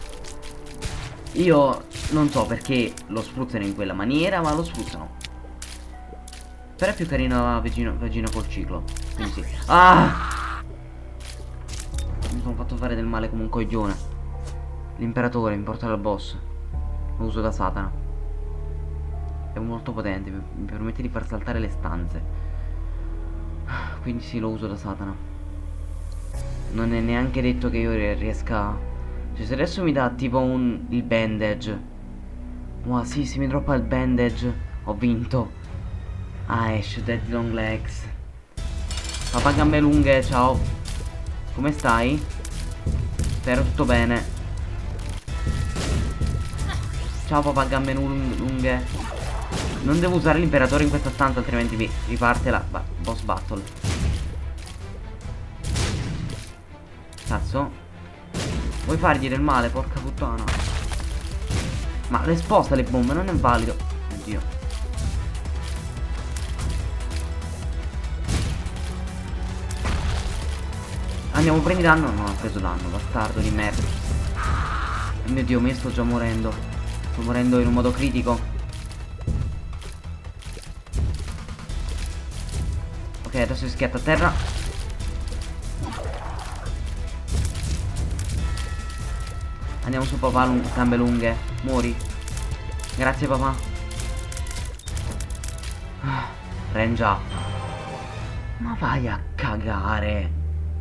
Io non so perché lo spruzzano in quella maniera, ma lo spruzzano. Però è più carina la vagina, vagina col ciclo. Quindi sì. Ah! Mi sono fatto fare del male come un coglione. L'imperatore mi porta dal boss. Lo uso da Satana. È molto potente, mi permette di far saltare le stanze. Quindi sì, lo uso da Satana. Non è neanche detto che io riesca. Cioè, se adesso mi dà tipo un il bandage. Wow, sì, se mi droppa il bandage ho vinto. Ash, Dead Long Legs. Papà gambe lunghe, ciao. Come stai? Spero tutto bene. Ciao papà gambe lunghe. Non devo usare l'imperatore in questa stanza, altrimenti mi riparte la ba boss battle. Cazzo. Vuoi fargli del male, porca puttana? Ma le sposta le bombe, non è valido. Oddio. Andiamo, prendi danno. No, ha preso danno, bastardo di merda. Oh mio Dio, mi sto già morendo. Sto morendo in un modo critico. Ok, adesso si schiatta a terra. Andiamo su papà, lung gambe lunghe. Muori. Grazie papà. Range up. Ma vai a cagare.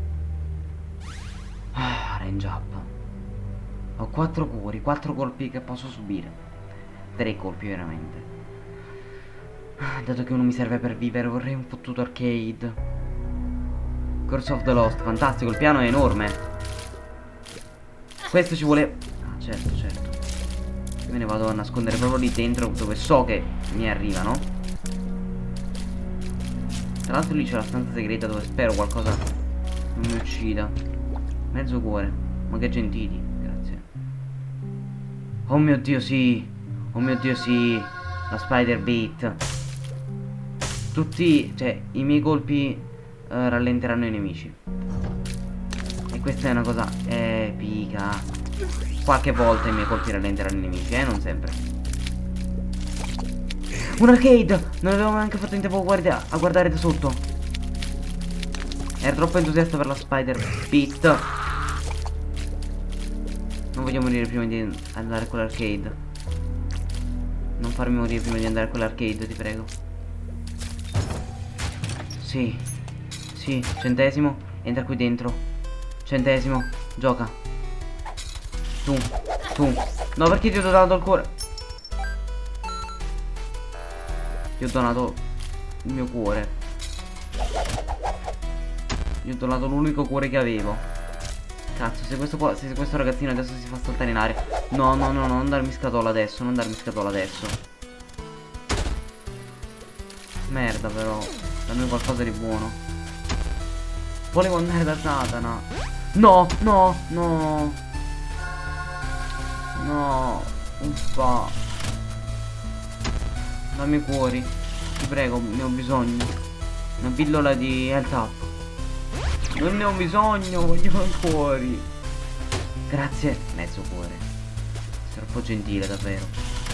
Range up. Ho quattro cuori, quattro colpi che posso subire. Tre colpi veramente. Dato che uno mi serve per vivere, vorrei un fottuto arcade. Curse of the Lost, fantastico, il piano è enorme. Questo ci vuole... Ah, certo, certo. Me ne vado a nascondere proprio lì dentro, dove so che mi arrivano. Tra l'altro lì c'è la stanza segreta dove spero qualcosa non mi uccida. Mezzo cuore. Ma che gentili, grazie. Oh mio Dio, sì. Oh mio Dio, sì. La spider beat. Tutti, cioè, i miei colpi uh, rallenteranno i nemici. E questa è una cosa epica. Qualche volta i miei colpi rallenteranno i nemici, eh, non sempre. Un arcade! Non avevo neanche fatto in tempo a, guardia a guardare da sotto. Ero troppo entusiasta per la spider beat. Non voglio morire prima di andare a quell'arcade. Non farmi morire prima di andare a quell'arcade, ti prego. Sì. Sì, centesimo. Entra qui dentro. Centesimo. Gioca. Tu. Tu. No, perché ti ho donato il cuore? Ti ho donato il mio cuore. Gli ho donato l'unico cuore che avevo. Cazzo, se questo qua, se questo ragazzino adesso si fa saltare in aria. No, no, no, no, non darmi scatola adesso, non darmi scatola adesso. Merda però. Dammi qualcosa di buono. Volevo andare da Satana. No, no, no. No, uffa. Dammi cuori. Ti prego, ne ho bisogno. Una pillola di health up. Non ne ho bisogno, voglio cuori. Grazie. Mezzo cuore. Sei troppo gentile, davvero.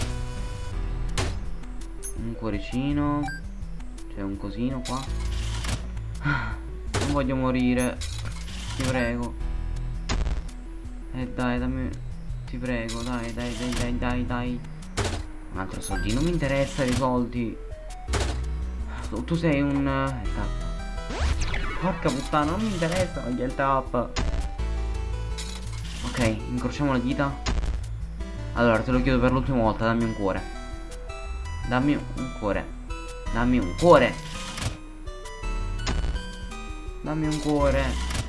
Un cuoricino. C'è un cosino qua. Non voglio morire. Ti prego. Eh dai, dammi. Ti prego, dai, dai, dai, dai, dai, dai. Un altro soldino. Non mi interessa i soldi. Tu, tu sei un health up. Porca puttana, non mi interessa gli health up. Ok, incrociamo le dita. Allora, te lo chiedo per l'ultima volta, dammi un cuore. Dammi un cuore. Dammi un cuore. Dammi un cuore.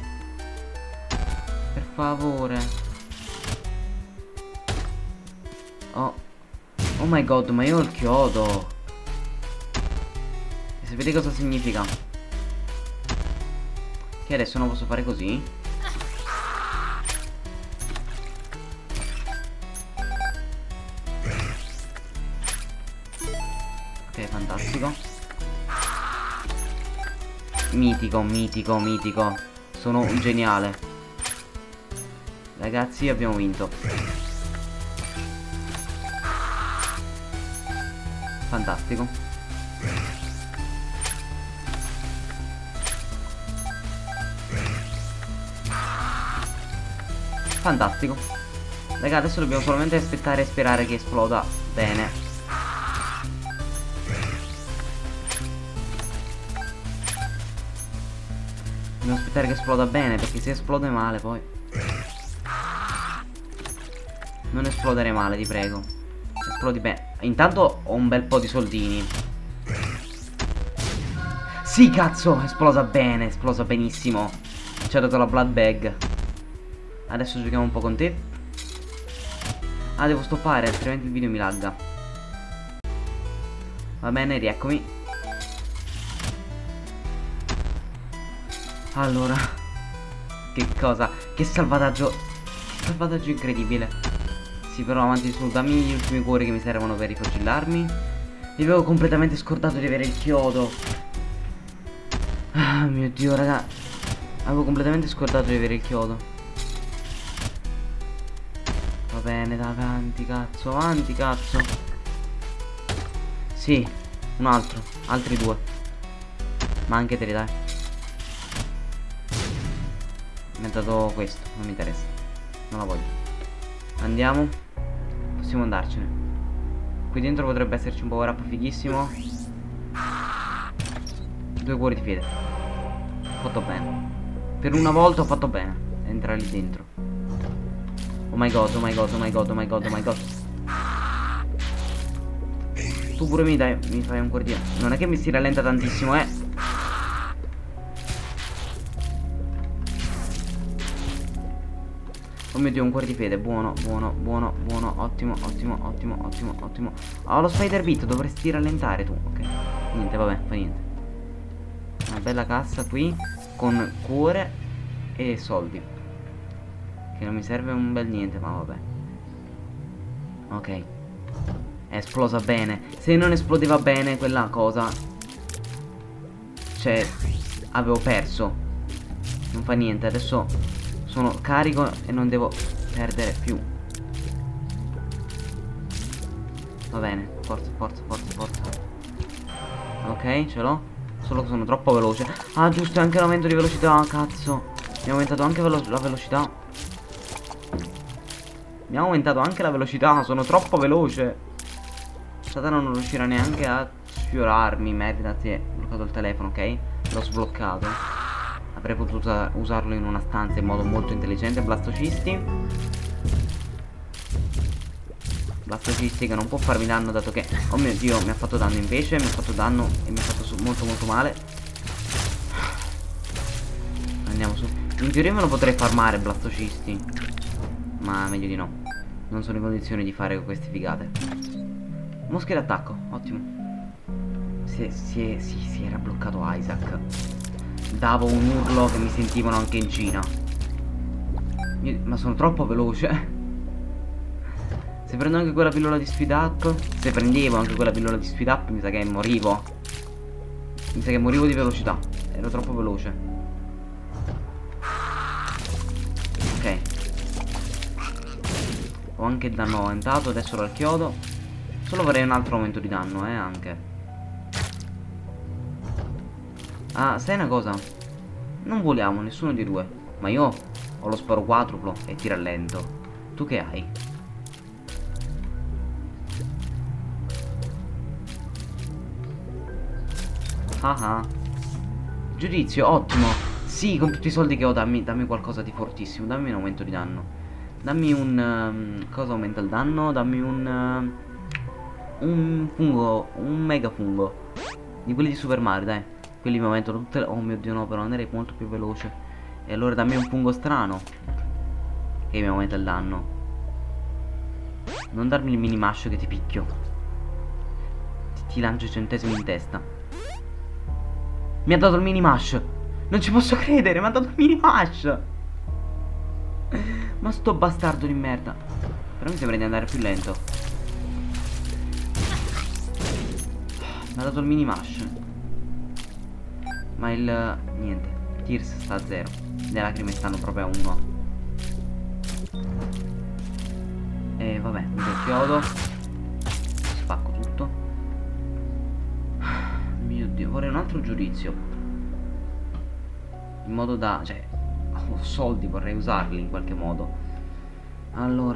Per favore. Oh. Oh my god, ma io ho il chiodo. E sapete cosa significa? Che adesso non posso fare così? Ok, fantastico. Mitico, mitico, mitico. Sono un geniale. Ragazzi, abbiamo vinto. Fantastico. Fantastico. Raga, adesso dobbiamo solamente aspettare e sperare che esploda bene. Dobbiamo aspettare che esploda bene, perché se esplode male poi. Non esplodere male, ti prego. Esplodi bene. Intanto ho un bel po' di soldini. Sì, cazzo, esplosa bene, esplosa benissimo. Ci ha dato la blood bag. Adesso giochiamo un po' con te. Ah, devo stoppare, altrimenti il video mi lagga. Va bene, rieccomi. Allora, che cosa? Che salvataggio. Che salvataggio incredibile. Sì, però avanti su, dammi gli ultimi cuori che mi servono per rifocillarmi. Mi avevo completamente scordato di avere il chiodo. Ah, mio Dio, raga. Avevo completamente scordato di avere il chiodo. Va bene, dai, avanti, cazzo, avanti, cazzo. Sì, un altro, altri due. Ma anche te li dai. Mi ha dato questo, non mi interessa. Non la voglio. Andiamo. Possiamo andarcene. Qui dentro potrebbe esserci un power up fighissimo. Due cuori di fede. Ho fatto bene. Per una volta ho fatto bene entrare lì dentro. Oh my god, oh my god, oh my god, oh my god, oh my god. Tu pure mi dai, mi fai un cuore di... Non è che mi si rallenta tantissimo, eh. Oh mio Dio, un cuore di fede. Buono, buono, buono, buono. Ottimo, ottimo, ottimo, ottimo, ottimo. Oh, lo spider bit, dovresti rallentare tu. Ok. Niente, vabbè, fa niente. Una bella cassa qui con cuore e soldi. Che non mi serve un bel niente, ma vabbè. Ok. È esplosa bene. Se non esplodeva bene quella cosa, cioè, avevo perso. Non fa niente, adesso sono carico e non devo perdere più. Va bene, forza, forza, forza, forza. Ok, ce l'ho. Solo che sono troppo veloce. Ah, giusto, è anche l'aumento di velocità, cazzo. Mi ha aumentato anche velo la velocità. Mi ha aumentato anche la velocità, sono troppo veloce. Satana non riuscirà neanche a sfiorarmi. Merda, si è bloccato il telefono, ok? L'ho sbloccato. Avrei potuto usarlo in una stanza in modo molto intelligente. Blastocisti. Blastocisti che non può farmi danno, dato che... Oh mio Dio, mi ha fatto danno invece. Mi ha fatto danno e mi ha fatto molto molto male. Andiamo su. In teoria me lo potrei farmare blastocisti, ma meglio di no. Non sono in condizione di fare queste figate. Mosche d'attacco, ottimo. Si, si, si, si era bloccato Isaac. Davo un urlo che mi sentivano anche in Cina. Io, ma sono troppo veloce. Se prendo anche quella pillola di speed up, se prendevo anche quella pillola di speed up, mi sa che morivo. Mi sa che morivo di velocità. Ero troppo veloce. Ok. Ho anche il danno aumentato, adesso l'ho al chiodo. Solo vorrei un altro aumento di danno, eh, anche. Ah, sai una cosa? Non voliamo, nessuno di due. Ma io ho lo sparo quadruplo e ti rallento. Tu che hai? Ah ah. Giudizio, ottimo. Sì, con tutti i soldi che ho, dammi, dammi qualcosa di fortissimo. Dammi un aumento di danno. Dammi un... Um, cosa aumenta il danno? Dammi un... Uh, un fungo, un mega fungo. Di quelli di Super Mario, dai. Quelli mi aumentano tutte le... Oh mio Dio, no, però andrei molto più veloce. E allora dammi un fungo strano che mi aumenta il danno. Non darmi il mini mash che ti picchio. Ti, ti lancio i centesimi in testa. Mi ha dato il mini mash. Non ci posso credere, mi ha dato il mini mash. Ma sto bastardo di merda. Però mi sembra di andare più lento. Mi ha dato il mini mash. Ma il... niente. Tears sta a zero. Le lacrime stanno proprio a uno. E vabbè, mi do il chiodo. Spacco tutto. Mio Dio, vorrei un altro giudizio. In modo da... cioè... ho soldi, vorrei usarli in qualche modo. Allora...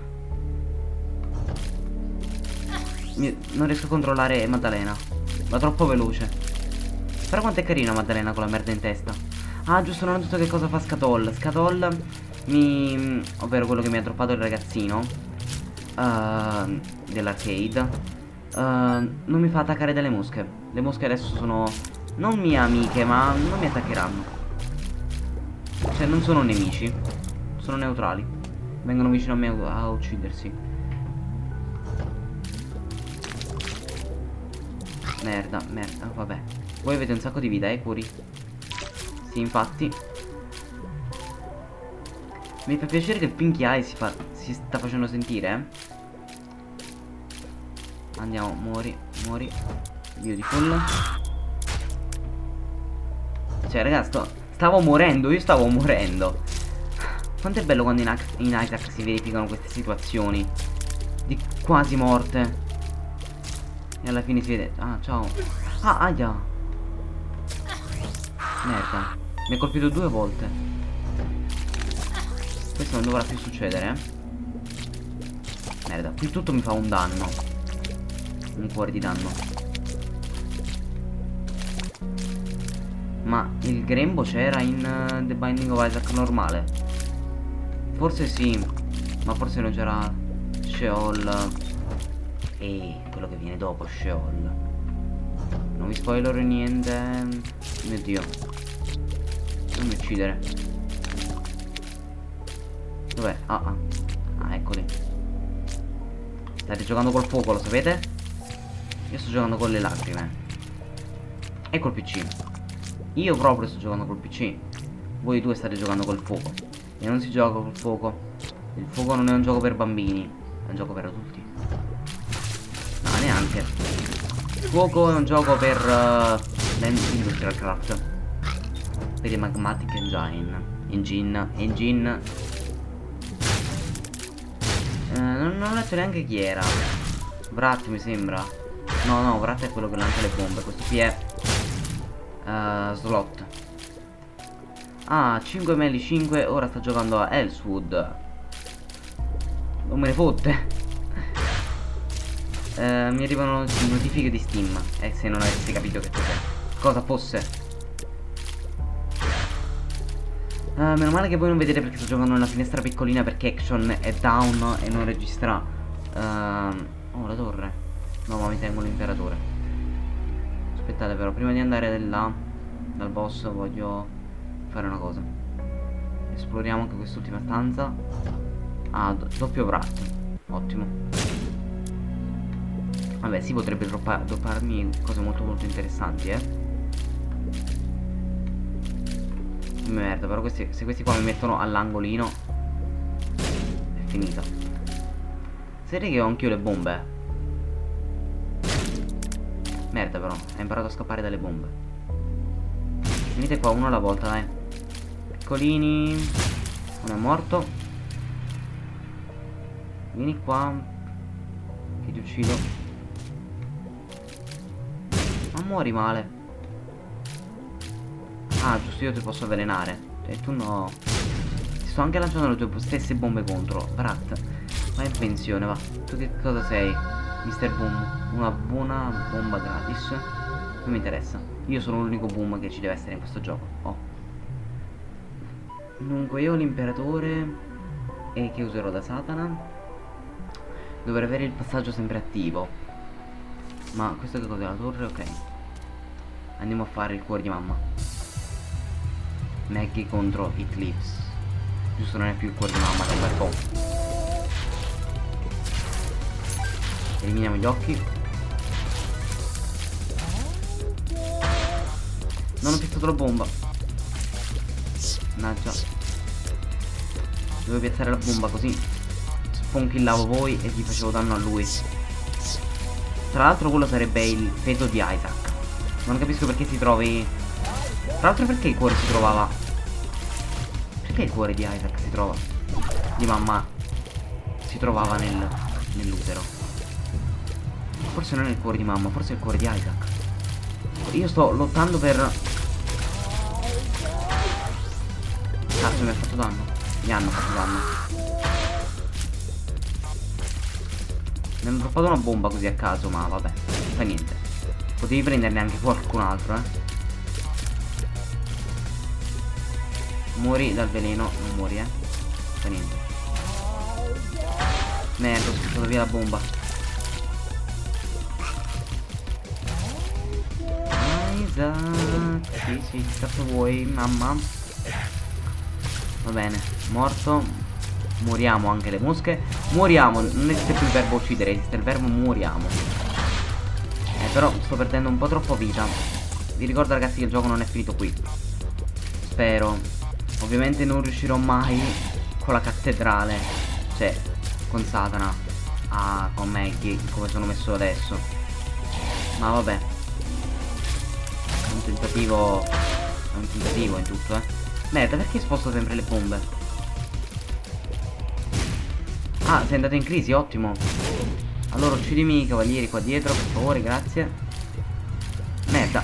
Mi... non riesco a controllare Maddalena. Va troppo veloce. Però quanto è carina Maddalena con la merda in testa. Ah, giusto, non ho detto che cosa fa Scatoll. Scatoll mi... ovvero quello che mi ha droppato il ragazzino uh, dell'arcade uh, non mi fa attaccare delle mosche. Le mosche adesso sono non mie amiche, ma non mi attaccheranno. Cioè non sono nemici, sono neutrali. Vengono vicino a me a, a uccidersi. Merda, merda, vabbè. Voi avete un sacco di vita, eh, curi? Sì, infatti. Mi fa piacere che il Pinky Eye si, fa, si sta facendo sentire, eh. Andiamo, muori, muori. Beautiful. Cioè, ragazzi, sto, stavo morendo, io stavo morendo. Quanto è bello quando in, in Isaac si verificano queste situazioni di quasi morte. E alla fine si vede... Ah, ciao. Ah, aia. Merda. Mi ha colpito due volte. Questo non dovrà più succedere, eh. Merda. Qui tutto mi fa un danno. Un cuore di danno. Ma il grembo c'era in uh, The Binding of Isaac normale? Forse sì. Ma forse non c'era Sheol. E quello che viene dopo Sheol. Non vi spoilerò niente. Mio Dio. Non mi uccidere. Dov'è? Ah ah. Ah, eccoli. State giocando col fuoco, lo sapete? Io sto giocando con le lacrime. E col P C. Io proprio sto giocando col P C. Voi due state giocando col fuoco. E non si gioca col fuoco. Il fuoco non è un gioco per bambini. È un gioco per adulti. No, neanche. Il fuoco è un gioco per uh, Industrial Craft. Per i Magmatic Engine. Engine. Engine. Uh, non, non ho letto neanche chi era. Vrat mi sembra. No, no, Vrat è quello che lancia le bombe. Questo qui è uh, Slot. Ah, cinque Meli cinque. Ora sta giocando a Elswood. Non me ne fotte. Uh, mi arrivano notifiche di Steam. E se non avessi capito che cos'è, cosa fosse. uh, Meno male che voi non vedete perché sto giocando nella finestra piccolina, perché Action è down e non registra. uh, Oh, la torre. No, ma mi tengo l'imperatore. Aspettate però, prima di andare là dal boss voglio fare una cosa. Esploriamo anche quest'ultima stanza. Ah, do doppio Vrat. Ottimo. Vabbè, si potrebbe droppa dropparmi cose molto molto interessanti, eh. Merda, però questi, se questi qua mi mettono all'angolino è finita. Sai che ho anch'io le bombe? Merda però, hai imparato a scappare dalle bombe. Venite qua uno alla volta, dai. Piccolini. Uno è morto. Vieni qua, che ti uccido. Ma muori male. Ah, giusto, io ti posso avvelenare. E tu no. Ti sto anche lanciando le tue stesse bombe contro. Brat, vai in pensione, va. Tu che cosa sei? mister Boom. Una buona bomba gratis. Non mi interessa. Io sono l'unico boom che ci deve essere in questo gioco. Oh. Dunque io l'imperatore, e che userò da Satana, dovrei avere il passaggio sempre attivo. Ma questo che cos'è? La torre? Ok. Andiamo a fare il cuore di mamma. Maggie contro Eclipse. Giusto, non è più il cuore di mamma da un bel po'. Eliminiamo gli occhi. Non ho piazzato la bomba. Mannaggia. Dovevo piazzare la bomba così sfonkillavo voi e gli facevo danno a lui. Tra l'altro quello sarebbe il feto di Isaac. Non capisco perché si trovi. Tra l'altro perché il cuore si trovava. Perché il cuore di Isaac si trova di mamma si trovava nel nell'utero. Forse non è il cuore di mamma, forse è il cuore di Isaac. Io sto lottando per... Cazzo, mi ha fatto danno. Mi hanno fatto danno. Mi hanno droppato una bomba così a caso, ma vabbè, non fa niente. Potevi prenderne anche qualcun altro, eh. Muori dal veleno, non muori, eh. Non fa niente. Merda, ho sputtato via la bomba. Isaac, sì, sì, che cazzo vuoi, mamma? Va bene, morto. Moriamo anche le mosche. Moriamo, non esiste più il verbo uccidere, esiste il verbo moriamo. Eh, però sto perdendo un po' troppo vita. Vi ricordo ragazzi che il gioco non è finito qui. Spero. Ovviamente non riuscirò mai con la cattedrale, cioè con Satana, a, con Maggie, come sono messo adesso. Ma vabbè, è un tentativo. È un tentativo in tutto, eh. Merda, perché sposto sempre le bombe? Ah, sei andato in crisi, ottimo. Allora uccidimi i cavalieri qua dietro, per favore, grazie. Merda.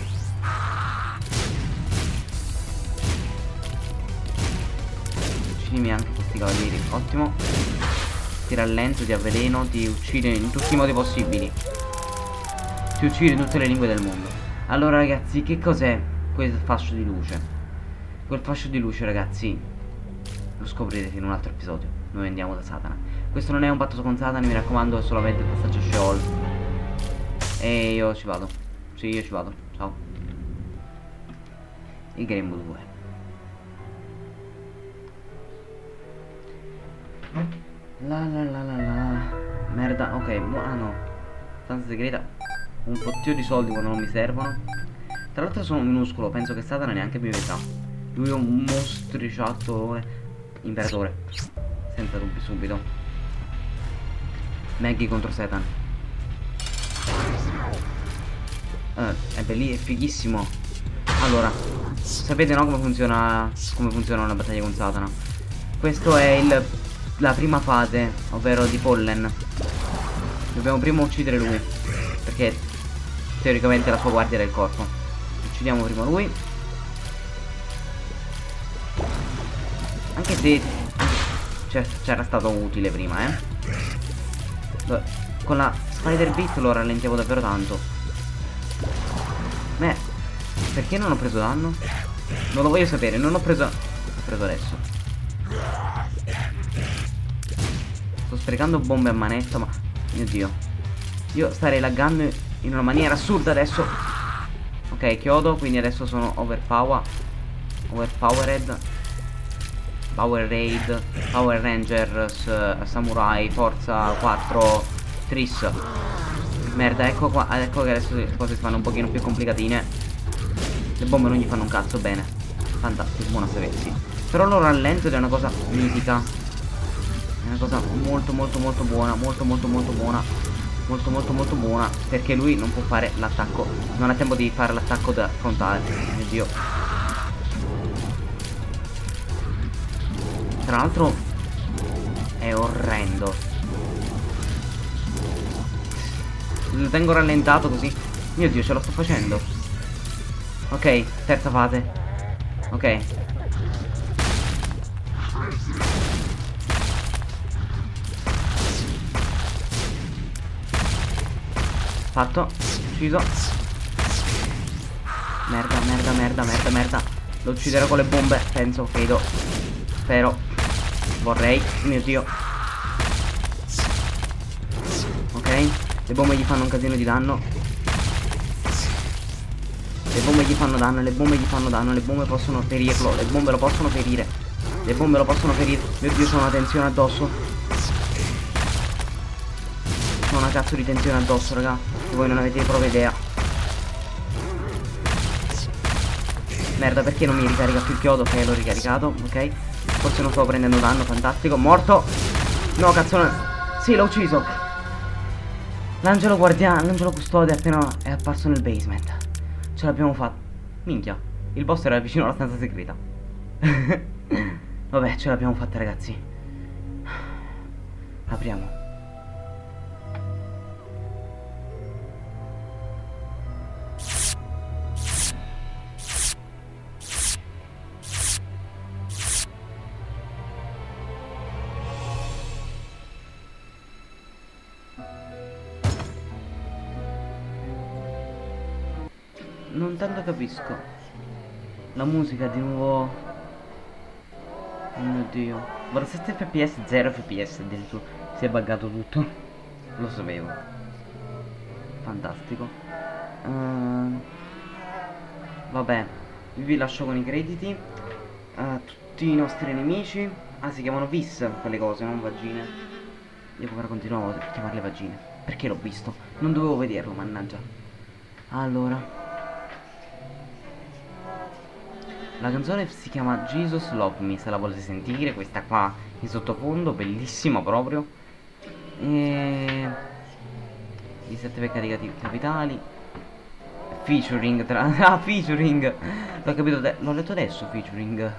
Uccidimi anche questi cavalieri, ottimo. Ti rallento, ti avveleno, ti uccide in tutti i modi possibili. Ti uccide in tutte le lingue del mondo. Allora ragazzi, che cos'è quel fascio di luce? Quel fascio di luce ragazzi lo scoprirete in un altro episodio. Noi andiamo da Satana. Questo non è un patto con Satana, mi raccomando, è solamente il passaggio Sheol. E io ci vado. Sì, io ci vado. Ciao. Il Game due. La la la la la. Merda, ok, ah no. Stanza segreta. Un pottio di soldi quando non mi servono. Tra l'altro sono minuscolo, penso che Satana neanche mi vedrà. Lui è un mostriciattone. Imperatore. Senza dubbi, subito. Maggie contro Satan. eh, È bellissimo, è fighissimo. Allora, sapete no come funziona come funziona una battaglia con Satana? Questo è il la prima fase, ovvero di Pollen. Dobbiamo prima uccidere lui, perché teoricamente è la sua guardia del corpo. Uccidiamo prima lui. Anche se c'era stato utile prima, eh. Con la Spider Beat lo rallentiamo davvero tanto. Beh, perché non ho preso danno? Non lo voglio sapere, non ho preso. Ho preso adesso. Sto sprecando bombe a manetta, ma mio dio, io starei laggando in una maniera assurda adesso. Ok, chiodo, quindi adesso sono overpower Overpowered Power Raid, Power Rangers, uh, Samurai, Forza quattro, Tris. Merda, ecco qua, ecco che adesso le cose si fanno un pochino più complicatine. Le bombe non gli fanno un cazzo, bene. Fantastico, buono a sapersi. Però lo rallento ed è una cosa mitica. È una cosa molto molto molto buona, molto molto molto buona, molto molto molto buona, perché lui non può fare l'attacco, non ha tempo di fare l'attacco da frontale. Mio Dio. Tra l'altro è orrendo. Lo tengo rallentato così. Mio Dio, ce lo sto facendo. Ok, terza fase. Ok. Fatto. Ucciso. Merda, merda, merda, merda, merda. Lo ucciderò con le bombe, penso, credo. Spero. Vorrei. Mio Dio. Ok. Le bombe gli fanno un casino di danno. Le bombe gli fanno danno, le bombe gli fanno danno, le bombe possono ferirlo, le bombe lo possono ferire. Le bombe lo possono ferire. Mio Dio, c'ho una tensione addosso. C'ho una cazzo di tensione addosso, raga. Che voi non avete proprio idea. Merda, perché non mi ricarica più il chiodo? Ok, l'ho ricaricato, ok. Forse non sto prendendo danno, fantastico. Morto. No, cazzone. Sì, l'ho ucciso. L'angelo guardiano, l'angelo custode appena è apparso nel basement. Ce l'abbiamo fatta. Minchia, il boss era vicino alla stanza segreta. Vabbè, ce l'abbiamo fatta, ragazzi. Apriamo. Non tanto capisco. La musica di nuovo. Oh mio Dio. Guarda, sette F P S, zero F P S addirittura. Si è buggato tutto. Lo sapevo. Fantastico. uh, Vabbè, vi lascio con i crediti. uh, Tutti i nostri nemici. Ah, si chiamano vis quelle cose, non vagine. Io ora continuavo a chiamarle vagine perché l'ho visto. Non dovevo vederlo, mannaggia. Allora, la canzone si chiama Jesus Love Me, se la volete sentire, questa qua in sottofondo, bellissima proprio. E i sette peccati capitali. Featuring tra... Ah, featuring! L'ho capito, l'ho letto adesso, featuring.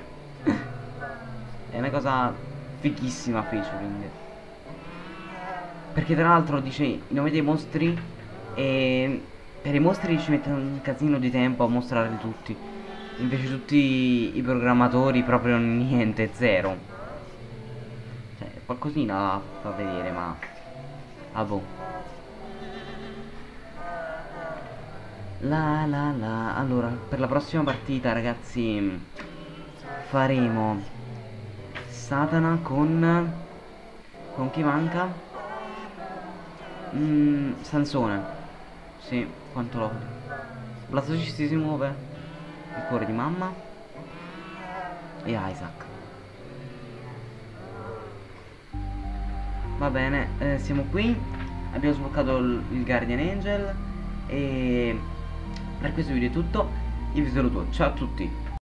È una cosa fighissima, featuring. Perché tra l'altro dice i nomi dei mostri e per i mostri ci mettono un casino di tempo a mostrarli tutti. Invece tutti i programmatori proprio niente, zero. Cioè, qualcosina fa vedere, ma... Ah boh. La la la. Allora, per la prossima partita, ragazzi, faremo Satana con... Con chi manca? Mm, Sansone. Sì, quanto lo... Blastocissi si muove. Il cuore di mamma e Isaac. Va bene, eh, siamo qui. Abbiamo sbloccato il, il Guardian Angel. E per questo video è tutto. Io vi saluto, ciao a tutti.